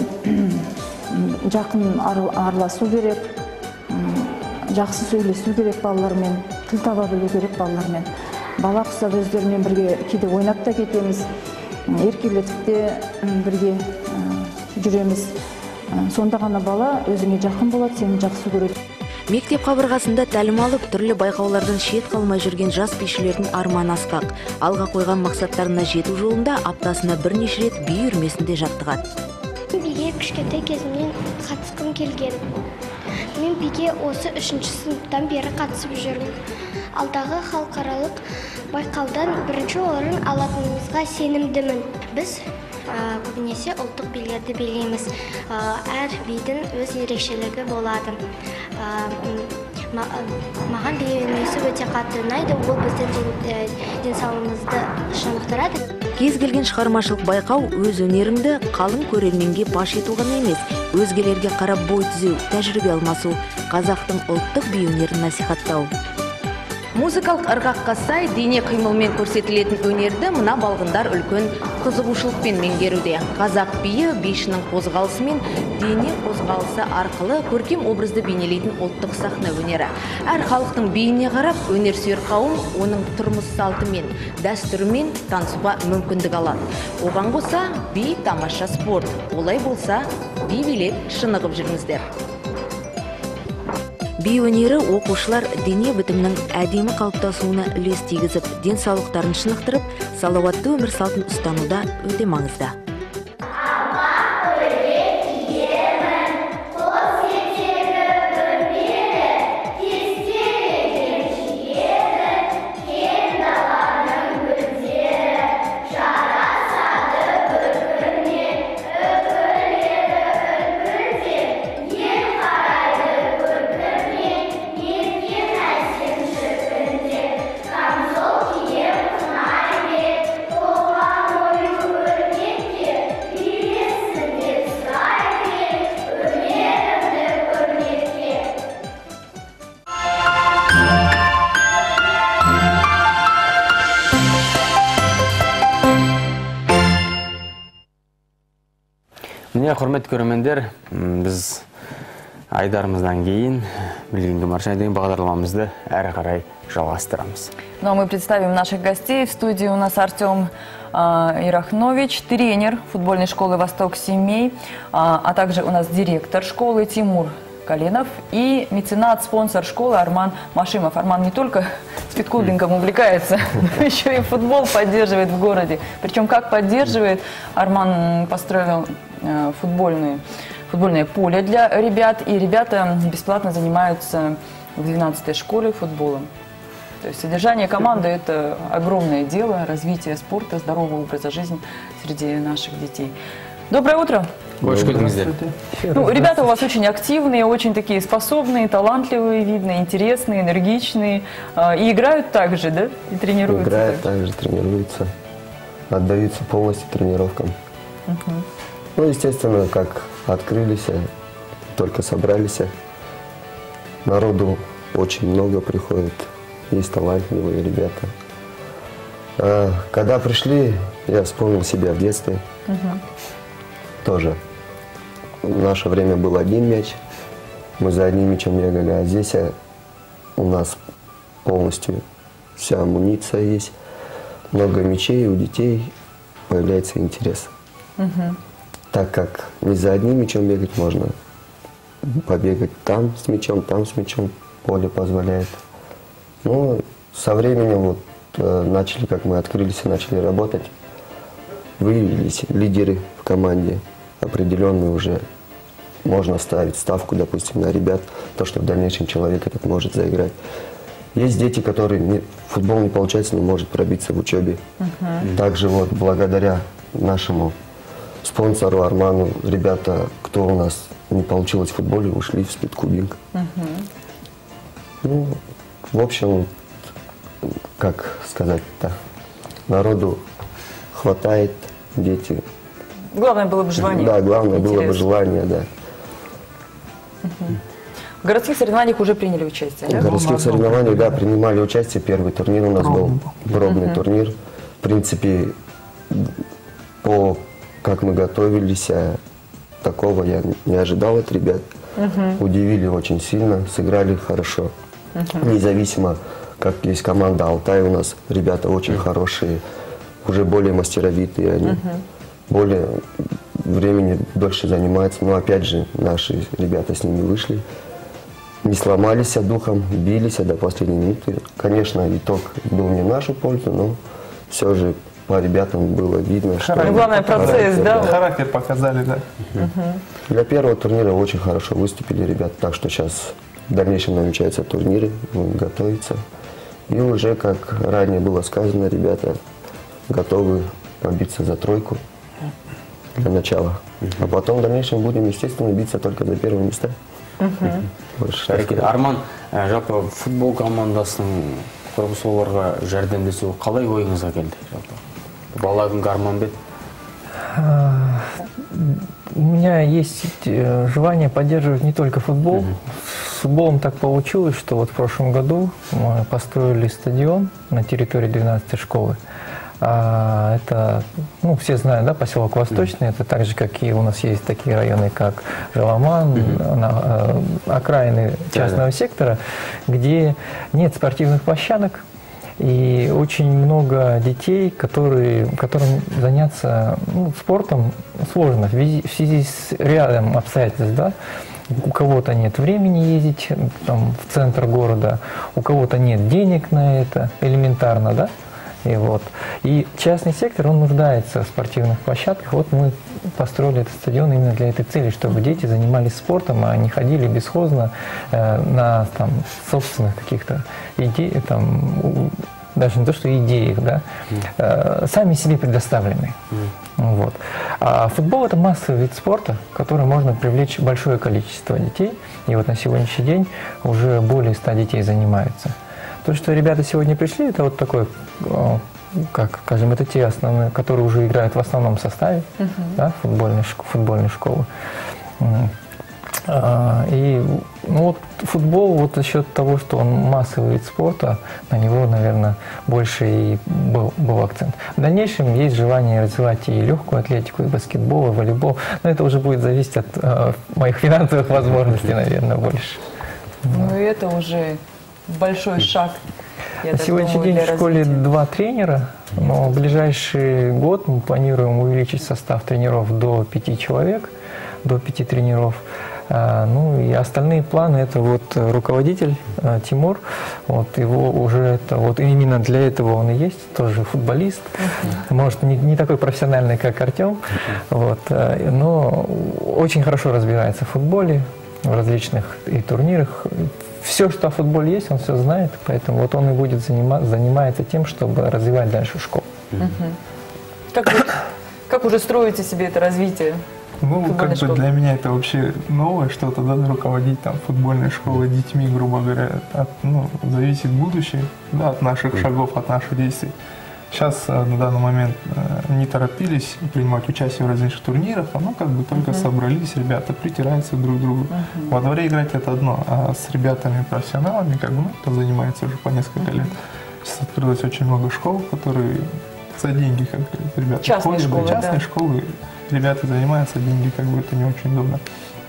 жақын араласу керек, жақсы сөйлесу керек балалармен, тіл таба білу керек балалармен. Бала құсап өздерімен бірге кейде ойнап та кетеміз, еркелетіп те бірге жүреміз. Сонда ғана бала өзіңе жақын болады, сені жақсы көреді. Мектеп қабырғасында тәлім алып, түрлі байқаулардан шет қалмай жүрген жас бишілердің арманы асқақ. Алға қойған мақсаттарына жету жолында аптасына бірнеше рет би үйірмесінде жаттығады. Биге кішкентай кезімнен қатысқым келген. Мен биге осы үшінші сыныптан бері қатысып жүрмін. Алдағы халықаралық байқаудан бірінші орын алатынымызға сенімдімін. Біз көбінесе ұлттық билерді билейміз. Әр бидің өз ерекшелігі болады. Маған би үйірмесі өте қатты ұнайды, ол біздің денсаулығымызды шынықтырады. Кез келген шығармашылық байқау өз өнеріңді қалың көрерменге паш ету ғана емес, өзгелерге қарап бой түзеу, тәжірибе алмасу, қазақтың ұлттық би өнерін насихаттау. Музыкалық ырғаққа сай дене қимылмен көрсетілетін өнерді мына балғындар үлкен қызығушылықпен меңгеруде. Қазақ биі бишінің қозғалысы мен дене қозғалысы арқылы көркем образды бейнелейтін ұлттық сахна өнері. Әр халықтың биіне қарап, өнерсүйер қауым оның тұрмыс салтымен, дәстүрімен танысуға мүмкіндік алады. Оған қоса би тамаша спорт. Олай болса, би билеп шынығып жүріңіздер. Би өнері оқушылар дене бітімнің әдемі қалыптасуына үлес тигізіп, денсаулықтарын шынықтырып, салауатты өмір салтын ұстануда өте маңызды. Міне, құрметті көрермендер, біз айдарымыздан кейін Білгенге маршай деген бағдарламамызды әрі қарай жалғастырамыз. Ну а мы представим наших гостей. В студии у нас Артем а, Ирахнович, тренер футбольной школы «Восток семей», а, а также у нас директор школы Тимур Коленов и меценат, спонсор школы Арман Машимов. Арман не только спидкулбингом увлекается, но еще и футбол поддерживает в городе. Причем как поддерживает, Арман построил э, футбольные, футбольное поле для ребят, и ребята бесплатно занимаются в двенадцатой школе футболом. То есть содержание команды – это огромное дело, развитие спорта, здорового образа жизни среди наших детей. Доброе утро! Ну, ребята у вас очень активные, очень такие способные, талантливые, видно, интересные, энергичные. И играют так же, да? И тренируются? Играют так же, тренируются. Отдаются полностью тренировкам. Угу. Ну, естественно, как открылись, только собрались. Народу очень много приходит. Есть талантливые ребята. А, когда пришли, я вспомнил себя в детстве. Угу. Тоже. В наше время был один мяч. Мы за одним мячом бегали. А здесь у нас полностью вся амуниция есть. Много мячей, у детей появляется интерес. Угу. Так как не за одним мячом бегать можно. Побегать там с мячом, там с мячом. Поле позволяет. Ну, со временем вот э, начали, как мы открылись и начали работать, выявились лидеры в команде, определенные уже. Можно ставить ставку, допустим, на ребят, то, что в дальнейшем человек этот может заиграть. Есть дети, которые не, футбол не получается, не может пробиться в учебе. Uh-huh. Также вот благодаря нашему спонсору Арману, ребята, кто у нас не получилось в футболе, ушли в спидкубинг. Uh-huh. Ну, в общем, как сказать-то, народу хватает, дети. Главное было бы желание. Да, главное Интерес. было бы желание, да. Угу. В городских соревнованиях уже приняли участие, да? В городских соревнованиях, да, принимали участие. Первый турнир у нас был, пробный Угу. турнир. В принципе, по как мы готовились, такого я не ожидал от ребят. Угу. Удивили очень сильно, сыграли хорошо. Угу. Независимо, как есть команда Алтай у нас, ребята очень хорошие, уже более мастеровитые они, Угу. более времени дольше занимаются. Но опять же, наши ребята с ними вышли, не сломались духом, бились до последней минуты. Конечно, итог был не в нашу пользу, но все же по ребятам было видно, что... Ну, главное, процесс, характер, да? Характер показали, да. Угу. Для первого турнира очень хорошо выступили ребята, так что сейчас в дальнейшем намечаются турниры, будем готовиться. И уже, как ранее было сказано, ребята готовы побиться за тройку для начала. А потом в дальнейшем будем, естественно, биться только за первые места. Арман, жалпы футбол командасының құрбысы оларға жәрдемдесу қалай ойыңызға келді? Бала күнгі арман бе? У меня есть желание поддерживать не только футбол. С футболом так получилось, что вот в прошлом году мы построили стадион на территории двенадцатой школы. А, это, ну, все знают, да, поселок Восточный, это так же, как и у нас есть такие районы, как Жаламан, mm-hmm. на, э, окраины частного yeah. сектора, где нет спортивных площадок, и очень много детей, которые, которым заняться ну, спортом сложно в связи, в связи с рядом обстоятельств, да. У кого-то нет времени ездить там, в центр города, у кого-то нет денег на это, элементарно, да. И, вот. И частный сектор, он нуждается в спортивных площадках. Вот мы построили этот стадион именно для этой цели, чтобы дети занимались спортом, а не ходили бесхозно э, на там, собственных каких-то идеях, там, даже не то, что идеях, да, э, сами себе предоставлены. Вот. А футбол – это массовый вид спорта, в который можно привлечь большое количество детей. И вот на сегодняшний день уже более ста детей занимаются. То, что ребята сегодня пришли, это вот такой, как скажем, это те основные, которые уже играют в основном составе uh-huh. да, футбольной, футбольной школы. И ну, вот футбол, вот за счет того, что он массовый вид спорта, на него, наверное, больше и был, был акцент. В дальнейшем есть желание развивать и легкую атлетику, и баскетбол, и волейбол, но это уже будет зависеть от э, моих финансовых возможностей, наверное, больше. Ну и это уже большой шаг. Я На сегодняшний день в школе два тренера, но в ближайший год мы планируем увеличить состав тренеров до пяти человек, до пяти тренеров. Ну и остальные планы — это вот руководитель Тимур, вот его уже это вот именно для этого он и есть, тоже футболист, uh-huh. может не, не такой профессиональный, как Артем, uh-huh. вот, но очень хорошо разбирается в футболе, в различных и турнирах. Все, что о футболе есть, он все знает, поэтому вот он и будет занима, занимается тем, чтобы развивать дальше школу. Uh-huh. Как, вы, как уже строите себе это развитие? Ну, как бы для меня это вообще новое что-то, да, руководить там футбольной школой детьми, грубо говоря, от, ну, зависит будущее, да, от наших шагов, от наших действий. Сейчас на данный момент не торопились принимать участие в различных турнирах, а ну как бы только uh-huh. собрались, ребята притираются друг к другу. Uh-huh. Во дворе играть это одно, а с ребятами-профессионалами, как бы, ну, кто занимается уже по несколько uh-huh. лет. Сейчас открылось очень много школ, которые за деньги, как ребята частные ходят, школы, частные да. школы. Ребята занимаются, деньги как бы это не очень удобно.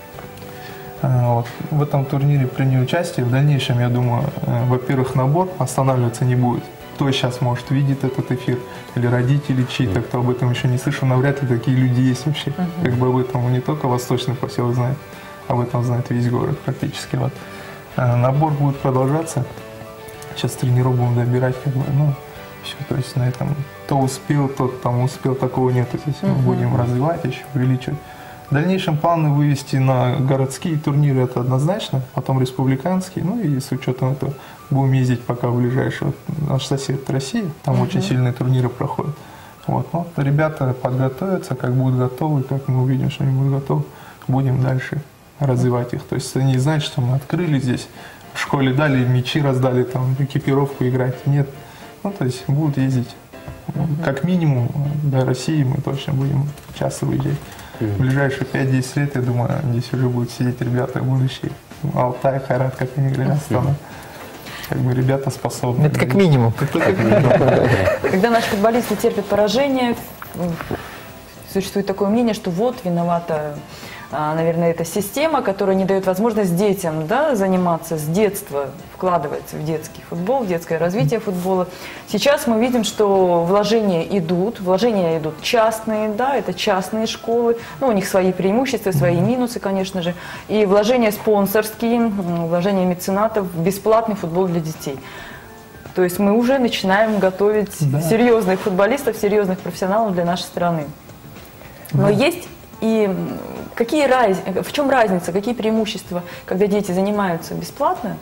А, вот. В этом турнире приняли участие. В дальнейшем, я думаю, э, во-первых, набор останавливаться не будет. Кто сейчас, может, видит этот эфир, или родители чьи-то, кто об этом еще не слышал, навряд ли такие люди есть вообще. Uh-huh. Как бы об этом не только восточный поселок знает, об этом знает весь город практически. Вот. А, набор будет продолжаться. Сейчас тренеров будем добирать, как бы, ну, все, то есть на этом кто успел, тот там успел, такого нет. То есть мы будем развивать еще, увеличивать. В дальнейшем планы вывести на городские турниры, это однозначно, потом республиканские, ну и с учетом этого будем ездить пока в ближайший, вот, наш сосед России, там uh-huh. очень сильные турниры проходят. Вот, ну, ребята подготовятся, как будут готовы, как мы увидим, что они будут готовы, будем дальше развивать их. То есть они знают, что мы открыли здесь, в школе дали, мячи раздали, там, экипировку играть, нет. Ну, то есть будут ездить. Mm-hmm. Как минимум до России мы точно будем часто выезжать. Mm-hmm. В ближайшие пять-десять лет, я думаю, здесь уже будут сидеть ребята будущие. Алтай, Хайрат, как они говорят, Астана. Как бы ребята способны. Это как минимум. Когда наши футболисты терпят поражение, существует такое мнение, что вот виновата, наверное, эта система, которая не дает возможность детям, да, заниматься с детства, вкладываться в детский футбол, в детское развитие футбола. Сейчас мы видим, что вложения идут, вложения идут частные, да, это частные школы, ну, у них свои преимущества, свои минусы, конечно же, и вложения спонсорские, вложения меценатов в бесплатный футбол для детей. То есть мы уже начинаем готовить да. серьезных футболистов, серьезных профессионалов для нашей страны. Но да. есть и какие раз... в чем разница, какие преимущества, когда дети занимаются бесплатно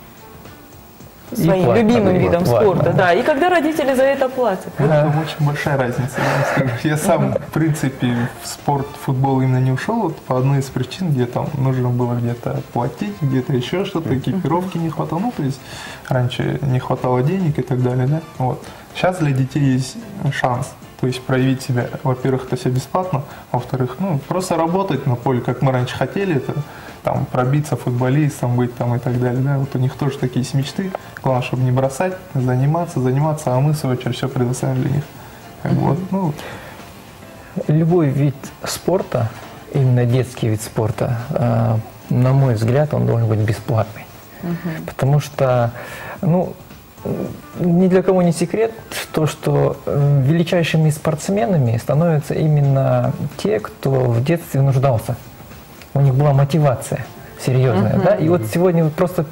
своим платно, любимым видом платно, спорта, платно. Да, и когда родители за это платят. Это очень большая разница, я скажу. Я сам, в принципе, в спорт, в футбол именно не ушел, вот, по одной из причин, где там нужно было где-то платить, где-то еще что-то, экипировки не хватало, ну, то есть раньше не хватало денег и так далее, да, вот. Сейчас для детей есть шанс. То есть проявить себя, во-первых, это все бесплатно, во-вторых, ну, просто работать на поле, как мы раньше хотели, это там пробиться футболистом, быть там и так далее, да, вот у них тоже такие есть мечты, главное, чтобы не бросать, заниматься, заниматься, а мы, в свою очередь, все предоставим для них. Как бы, вот, ну. Любой вид спорта, именно детский вид спорта, на мой взгляд, он должен быть бесплатный, uh-huh. потому что, ну, ни для кого не секрет, то, что величайшими спортсменами становятся именно те, кто в детстве нуждался. У них была мотивация серьезная. Uh-huh. Да? И вот сегодня вот просто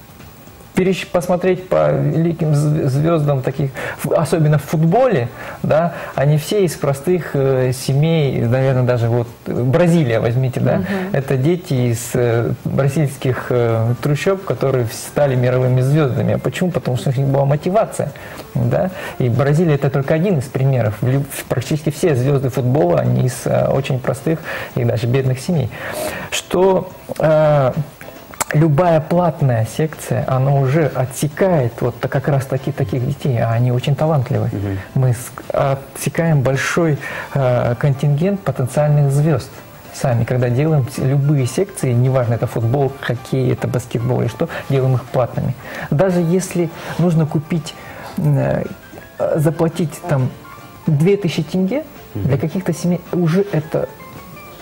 посмотреть по великим звездам, таких, особенно в футболе, да, они все из простых э, семей, наверное, даже вот Бразилия возьмите, да, uh-huh. это дети из э, бразильских э, трущоб, которые стали мировыми звездами. А почему? Потому что у них была мотивация, да, и Бразилия это только один из примеров. Практически все звезды футбола, они из э, очень простых и даже бедных семей. Что э, любая платная секция, она уже отсекает вот как раз таки таких детей, а они очень талантливые. Mm-hmm. Мы отсекаем большой э, контингент потенциальных звезд сами, когда делаем любые секции, неважно, это футбол, хоккей, это баскетбол или что, делаем их платными. Даже если нужно купить, э, заплатить там две тысячи тенге, mm-hmm. для каких-то семей уже это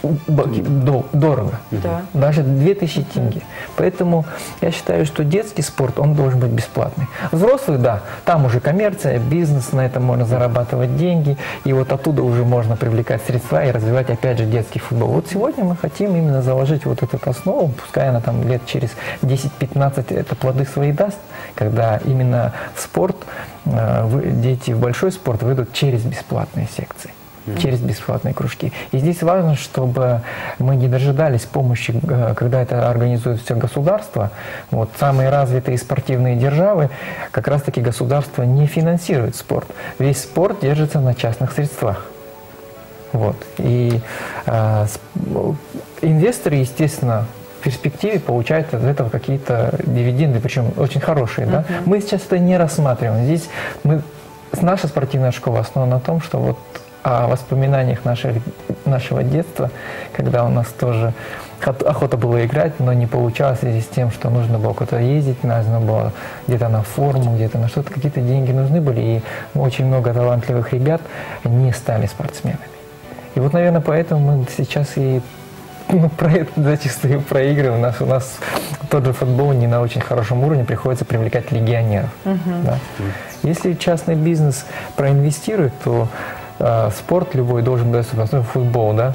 дорого. Да. Даже две тысячи тенге. Поэтому я считаю, что детский спорт, он должен быть бесплатный. Взрослый, да, там уже коммерция, бизнес, на этом можно зарабатывать деньги. И вот оттуда уже можно привлекать средства и развивать, опять же, детский футбол. Вот сегодня мы хотим именно заложить вот эту основу, пускай она там лет через десять-пятнадцать это плоды свои даст, когда именно в спорт, дети в большой спорт выйдут через бесплатные секции, через бесплатные кружки. И здесь важно, чтобы мы не дожидались помощи, когда это организует все государство. Вот самые развитые спортивные державы, как раз-таки государство не финансирует спорт. Весь спорт держится на частных средствах. Вот. И э, инвесторы, естественно, в перспективе получают от этого какие-то дивиденды, причем очень хорошие. Да? Uh-huh. Мы сейчас это не рассматриваем. Здесь мы, наша спортивная школа основана на том, что вот о воспоминаниях наших, нашего детства, когда у нас тоже охота было играть, но не получалось в связи с тем, что нужно было куда-то ездить, нужно было где-то на форму, где-то на что-то, какие-то деньги нужны были, и очень много талантливых ребят не стали спортсменами. И вот, наверное, поэтому мы сейчас и ну, про это зачастую проигрываем. У нас, у нас тот же футбол не на очень хорошем уровне, приходится привлекать легионеров. Uh-huh. Да. Если частный бизнес проинвестирует, то э, спорт любой должен доступен, футбол, да.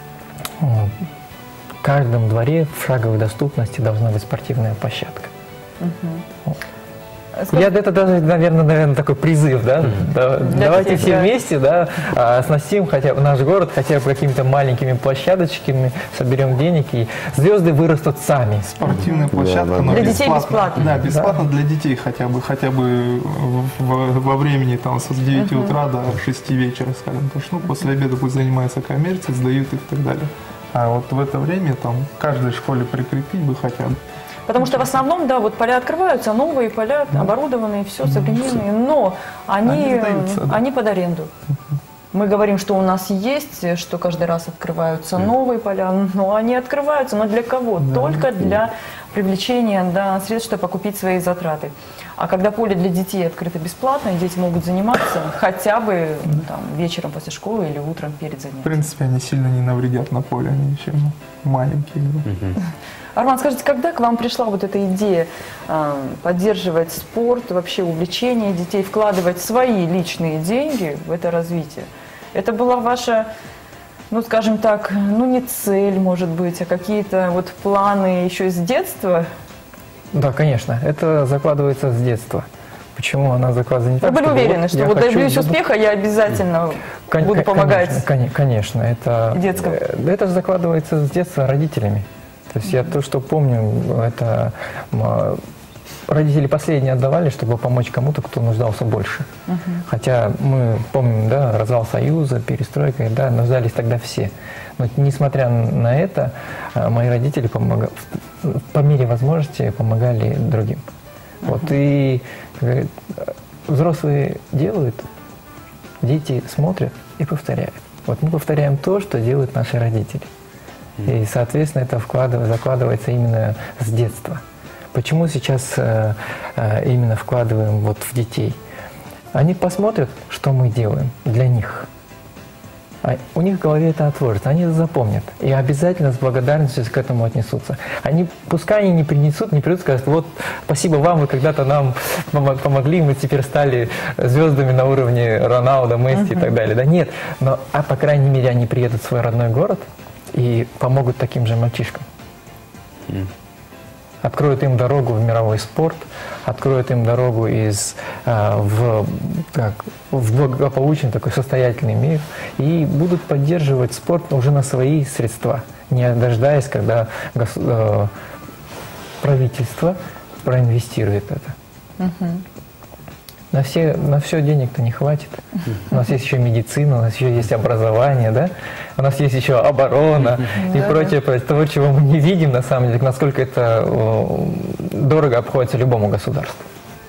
В каждом дворе в шаговой доступности должна быть спортивная площадка. Uh-huh. Сколько... Я это даже, наверное, наверное, такой призыв, да? да давайте всех, все да. вместе, да, оснастим хотя бы наш город хотя бы какими-то маленькими площадочками, соберем денег, и звезды вырастут сами. Спортивная площадка, да, но для бесплатно. детей бесплатно. Да, бесплатно да. для детей хотя бы, хотя бы в, во времени там с девяти uh-huh. утра до шести вечера, скажем. Потому что ну, после обеда пусть занимаются коммерцией, сдают их и так далее. А вот в это время там в каждой школе прикрепить бы хотя бы. Потому что в основном, да, вот поля открываются, новые поля, да. оборудованные, все современные, но они, они, да. они под аренду. Мы говорим, что у нас есть, что каждый раз открываются новые поля, но они открываются, но для кого? Да. Только для привлечения да, средств, чтобы окупить свои затраты. А когда поле для детей открыто бесплатно, дети могут заниматься хотя бы там, вечером после школы или утром перед занятием. В принципе, они сильно не навредят на поле, они еще маленькие. Да. Арман, скажите, когда к вам пришла вот эта идея э, поддерживать спорт, вообще увлечение детей, вкладывать свои личные деньги в это развитие? Это была ваша, ну, скажем так, ну, не цель, может быть, а какие-то вот планы еще с детства? Да, конечно, это закладывается с детства. Почему она закладывается не так? Вы были уверены, вот что вот добьюсь буду... успеха, я обязательно Кон- буду помогать? Конечно, конечно, это, детскому. Это закладывается с детства родителями. То есть я то, что помню, это родители последние отдавали, чтобы помочь кому-то, кто нуждался больше. Uh-huh. Хотя мы помним, да, развал Союза, перестройка, да, нуждались тогда все. Но несмотря на это, мои родители помогали, по мере возможности помогали другим. Uh-huh. Вот, и говорят, взрослые делают, дети смотрят и повторяют. Вот мы повторяем то, что делают наши родители. И, соответственно, это вкладывается, закладывается именно с детства. Почему сейчас э, э, именно вкладываем вот в детей? Они посмотрят, что мы делаем для них. А у них в голове это отложится, они это запомнят. И обязательно с благодарностью к этому отнесутся. Они, пускай они не принесут, не придут, скажут, вот, спасибо вам, вы когда-то нам помогли, мы теперь стали звездами на уровне Роналдо, Месси uh-huh. и так далее. Да нет, но, а по крайней мере, они приедут в свой родной город и помогут таким же мальчишкам. Mm. Откроют им дорогу в мировой спорт, откроют им дорогу из, а, в, как, в благополучный такой состоятельный мир и будут поддерживать спорт уже на свои средства, не дожидаясь, когда гос, э, правительство проинвестирует это. Mm-hmm. На все, на все денег-то не хватит. У нас есть еще медицина, у нас еще есть образование, да? У нас есть еще оборона и прочее, того, чего мы не видим, на самом деле, насколько это дорого обходится любому государству.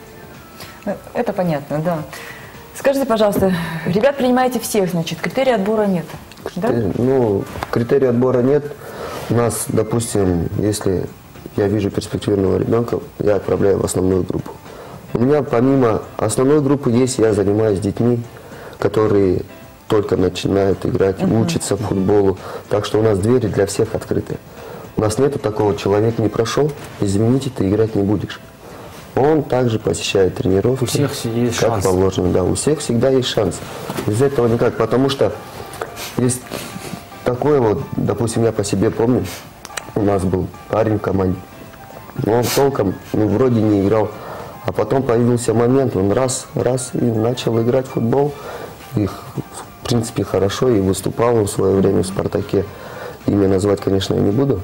Это понятно, да. Скажите, пожалуйста, ребят принимаете всех, значит, критерий отбора нет, да? Ну, критерий отбора нет. У нас, допустим, если я вижу перспективного ребенка, я отправляю в основную группу. У меня помимо основной группы есть, я занимаюсь с детьми, которые только начинает играть, uh-huh. учится футболу. Так что у нас двери для всех открыты. У нас нету такого, человек не прошел, извините, ты играть не будешь. Он также посещает тренировки. У всех есть как шанс. положено, да, у всех всегда есть шанс. Без этого никак, потому что есть такое вот, допустим, я по себе помню, у нас был парень в команде, но он толком, ну, вроде не играл, а потом появился момент, он раз, раз и начал играть в футбол, и, в принципе, хорошо, и выступал в свое время в «Спартаке». Имя назвать, конечно, я не буду.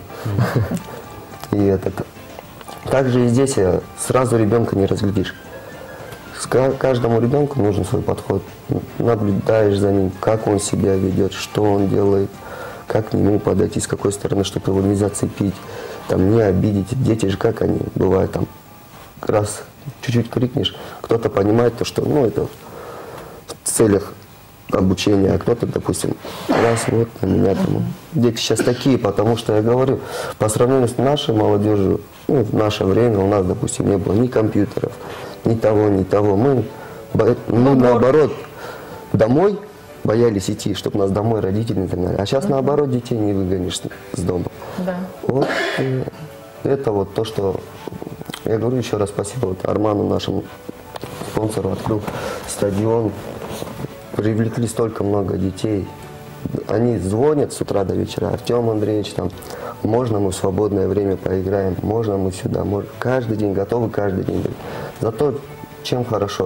И этот... Также и здесь сразу ребенка не разглядишь. Каждому ребенку нужен свой подход. Наблюдаешь за ним, как он себя ведет, что он делает, как к нему подойти, с какой стороны, чтобы его не зацепить, там, не обидеть. Дети же как они бывают, там, раз чуть-чуть крикнешь, кто-то понимает то, что, ну, это в целях обучения, а кто-то, допустим, раз, вот, на меня там. Дети сейчас такие, потому что, я говорю, по сравнению с нашей молодежью, ну, в наше время у нас, допустим, не было ни компьютеров, ни того, ни того. Мы, мы наоборот, домой боялись идти, чтобы нас домой родители не загнали. А сейчас, наоборот, детей не выгонишь с дома. Да. Вот это вот то, что... Я говорю еще раз спасибо вот Арману, нашему спонсору, открыл стадион. Привлекли столько много детей. Они звонят с утра до вечера. Артем Андреевич, там, можно мы в свободное время поиграем, можно мы сюда, можно. Каждый день готовы, каждый день. Зато чем хорошо.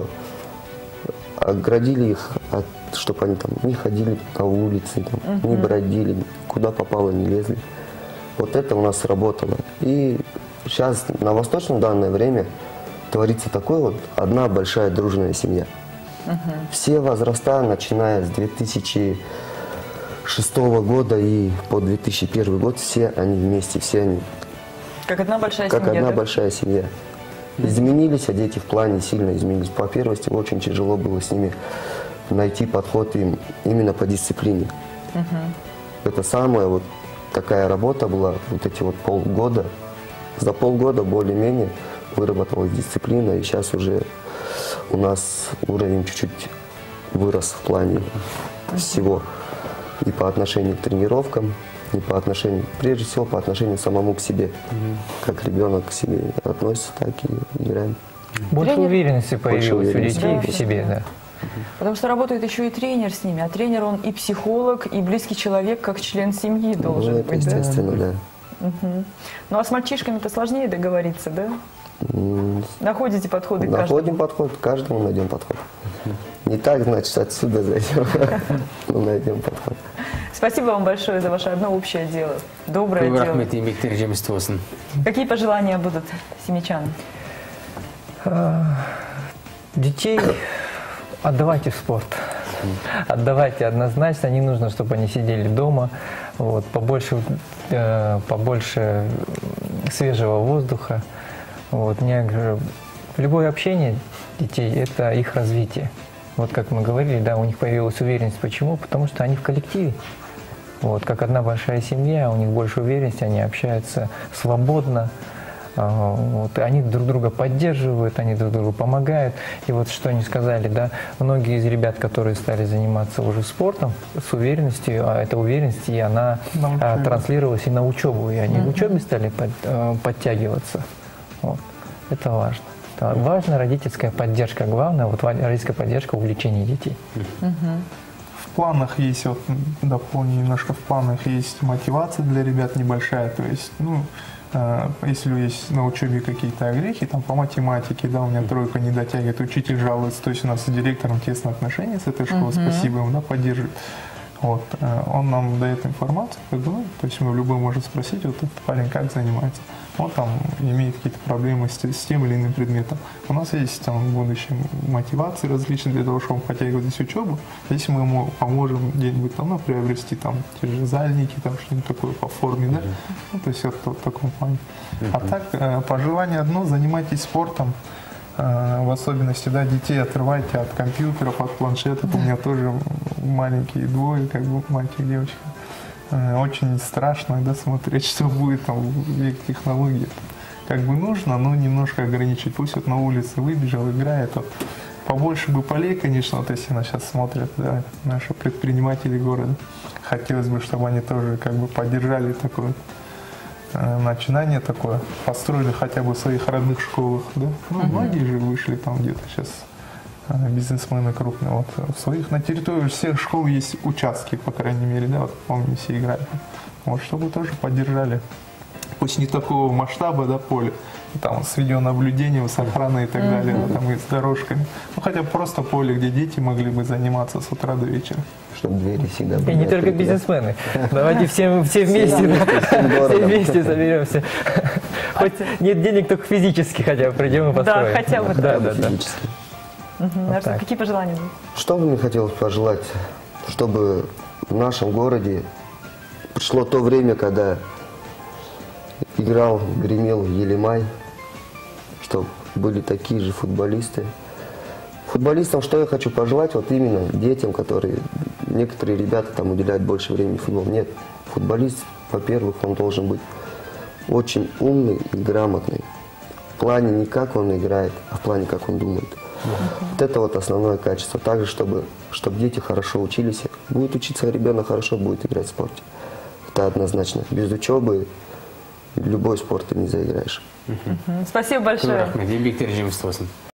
Оградили их, от, чтобы они там не ходили по улице, там, uh-huh. не бродили, куда попало не лезли. Вот это у нас сработало. И сейчас на Восточном в данное время творится такое вот одна большая дружная семья. Uh-huh. Все возраста, начиная с две тысячи шестого года и по две тысячи первый год, все они вместе, все они. Как одна большая как семья. Как одна да? большая семья. Изменились, а дети в плане сильно изменились. По первости, очень тяжело было с ними найти подход им именно по дисциплине. Uh-huh. Это самая вот такая работа была, вот эти вот полгода. За полгода более-менее выработалась дисциплина, и сейчас уже у нас уровень чуть-чуть вырос в плане всего. И по отношению к тренировкам, и по отношению, прежде всего, по отношению самому к себе. Mm-hmm. Как ребенок к себе относится, так и играем. Больше Тренер... уверенности появилось у детей да, в себе, да. Потому что работает еще и тренер с ними, а тренер он и психолог, и близкий человек, как член семьи должен ну, быть. Естественно, да. да. Угу. Ну а с мальчишками-то сложнее договориться, да? Mm. Находите подходы к каждому? Находим подход, каждому найдем подход. Не так, значит, отсюда зайдем, но найдем подход. Спасибо вам большое за ваше одно общее дело. Доброе дело. Какие пожелания будут семичанам? Детей отдавайте в спорт. Отдавайте однозначно. Не нужно, чтобы они сидели дома. Вот, побольше, э, побольше свежего воздуха. Вот, мне, любое общение детей – это их развитие. Вот как мы говорили, да, у них появилась уверенность. Почему? Потому что они в коллективе. Вот, как одна большая семья, у них больше уверенности, они общаются свободно. Вот, они друг друга поддерживают, они друг другу помогают. И вот что они сказали, да, многие из ребят, которые стали заниматься уже спортом, с уверенностью, а эта уверенность, и она а, транслировалась и на учебу, и они в учебе стали под, а, подтягиваться. Вот. Это важно. Это важна родительская поддержка. Главное, вот родительская поддержка увлечения детей. В планах есть, вот дополню немножко, в планах есть мотивация для ребят небольшая, то есть, ну, если есть на учебе какие-то огрехи, там по математике, да, у меня тройка не дотягивает, учитель жалуется, то есть у нас с директором тесные отношения с этой школой, uh-huh. спасибо ему, да, поддерживает. Вот, он нам дает информацию, как бы, ну, то есть мы любой может спросить, вот этот парень как занимается, он там имеет какие-то проблемы с, с тем или иным предметом. У нас есть там в будущем мотивации различные для того, чтобы он подтягивал здесь учебу, если мы ему поможем где-нибудь там, ну, приобрести там те же зальники, там что-нибудь такое по форме, да, ну, то есть вот, вот в таком плане. А так, пожелание одно, занимайтесь спортом. В особенности, да, детей отрывайте от компьютеров, от планшетов. У меня тоже маленькие двое, как бы мальчик, девочка. Очень страшно, да, смотреть, что будет там в век технологий. Как бы нужно, но немножко ограничить. Пусть вот на улице выбежал, играет, вот, побольше бы полей, конечно, вот если нас сейчас смотрят, да, наши предприниматели города. Хотелось бы, чтобы они тоже как бы поддержали такое э, начинание такое, построили хотя бы в своих родных школах, да. Ну, многие же вышли там где-то сейчас э, бизнесмены крупные. Вот в своих на территории всех школ есть участки, по крайней мере, да, вот помню, все играют. Вот, чтобы тоже поддержали. Пусть не такого масштаба, да, поля, там с видеонаблюдением, с охраной и так mm-hmm. далее, да, там и с дорожками. Ну, хотя бы просто поле, где дети могли бы заниматься с утра до вечера. Чтобы двери всегда были. И не только бизнесмены. Давайте все, все вместе, все вместе соберемся. Хоть нет денег, только физически хотя бы придем и построим. Да, хотя бы. Да, да, физически. Какие пожелания будут? Что бы мне хотелось пожелать, чтобы в нашем городе пришло то время, когда играл, гремел Елимай, чтобы были такие же футболисты. Футболистам что я хочу пожелать, вот именно детям, которые, некоторые ребята там уделяют больше времени футболу. Нет, футболист, во-первых, он должен быть очень умный и грамотный. В плане не как он играет, а в плане как он думает. Вот это вот основное качество. Также, чтобы, чтобы дети хорошо учились. Будет учиться ребенок хорошо, будет играть в спорте. Это однозначно. Без учебы любой спорт ты не заиграешь. Спасибо большое. Рахмет, еңбектер жемісті болсын.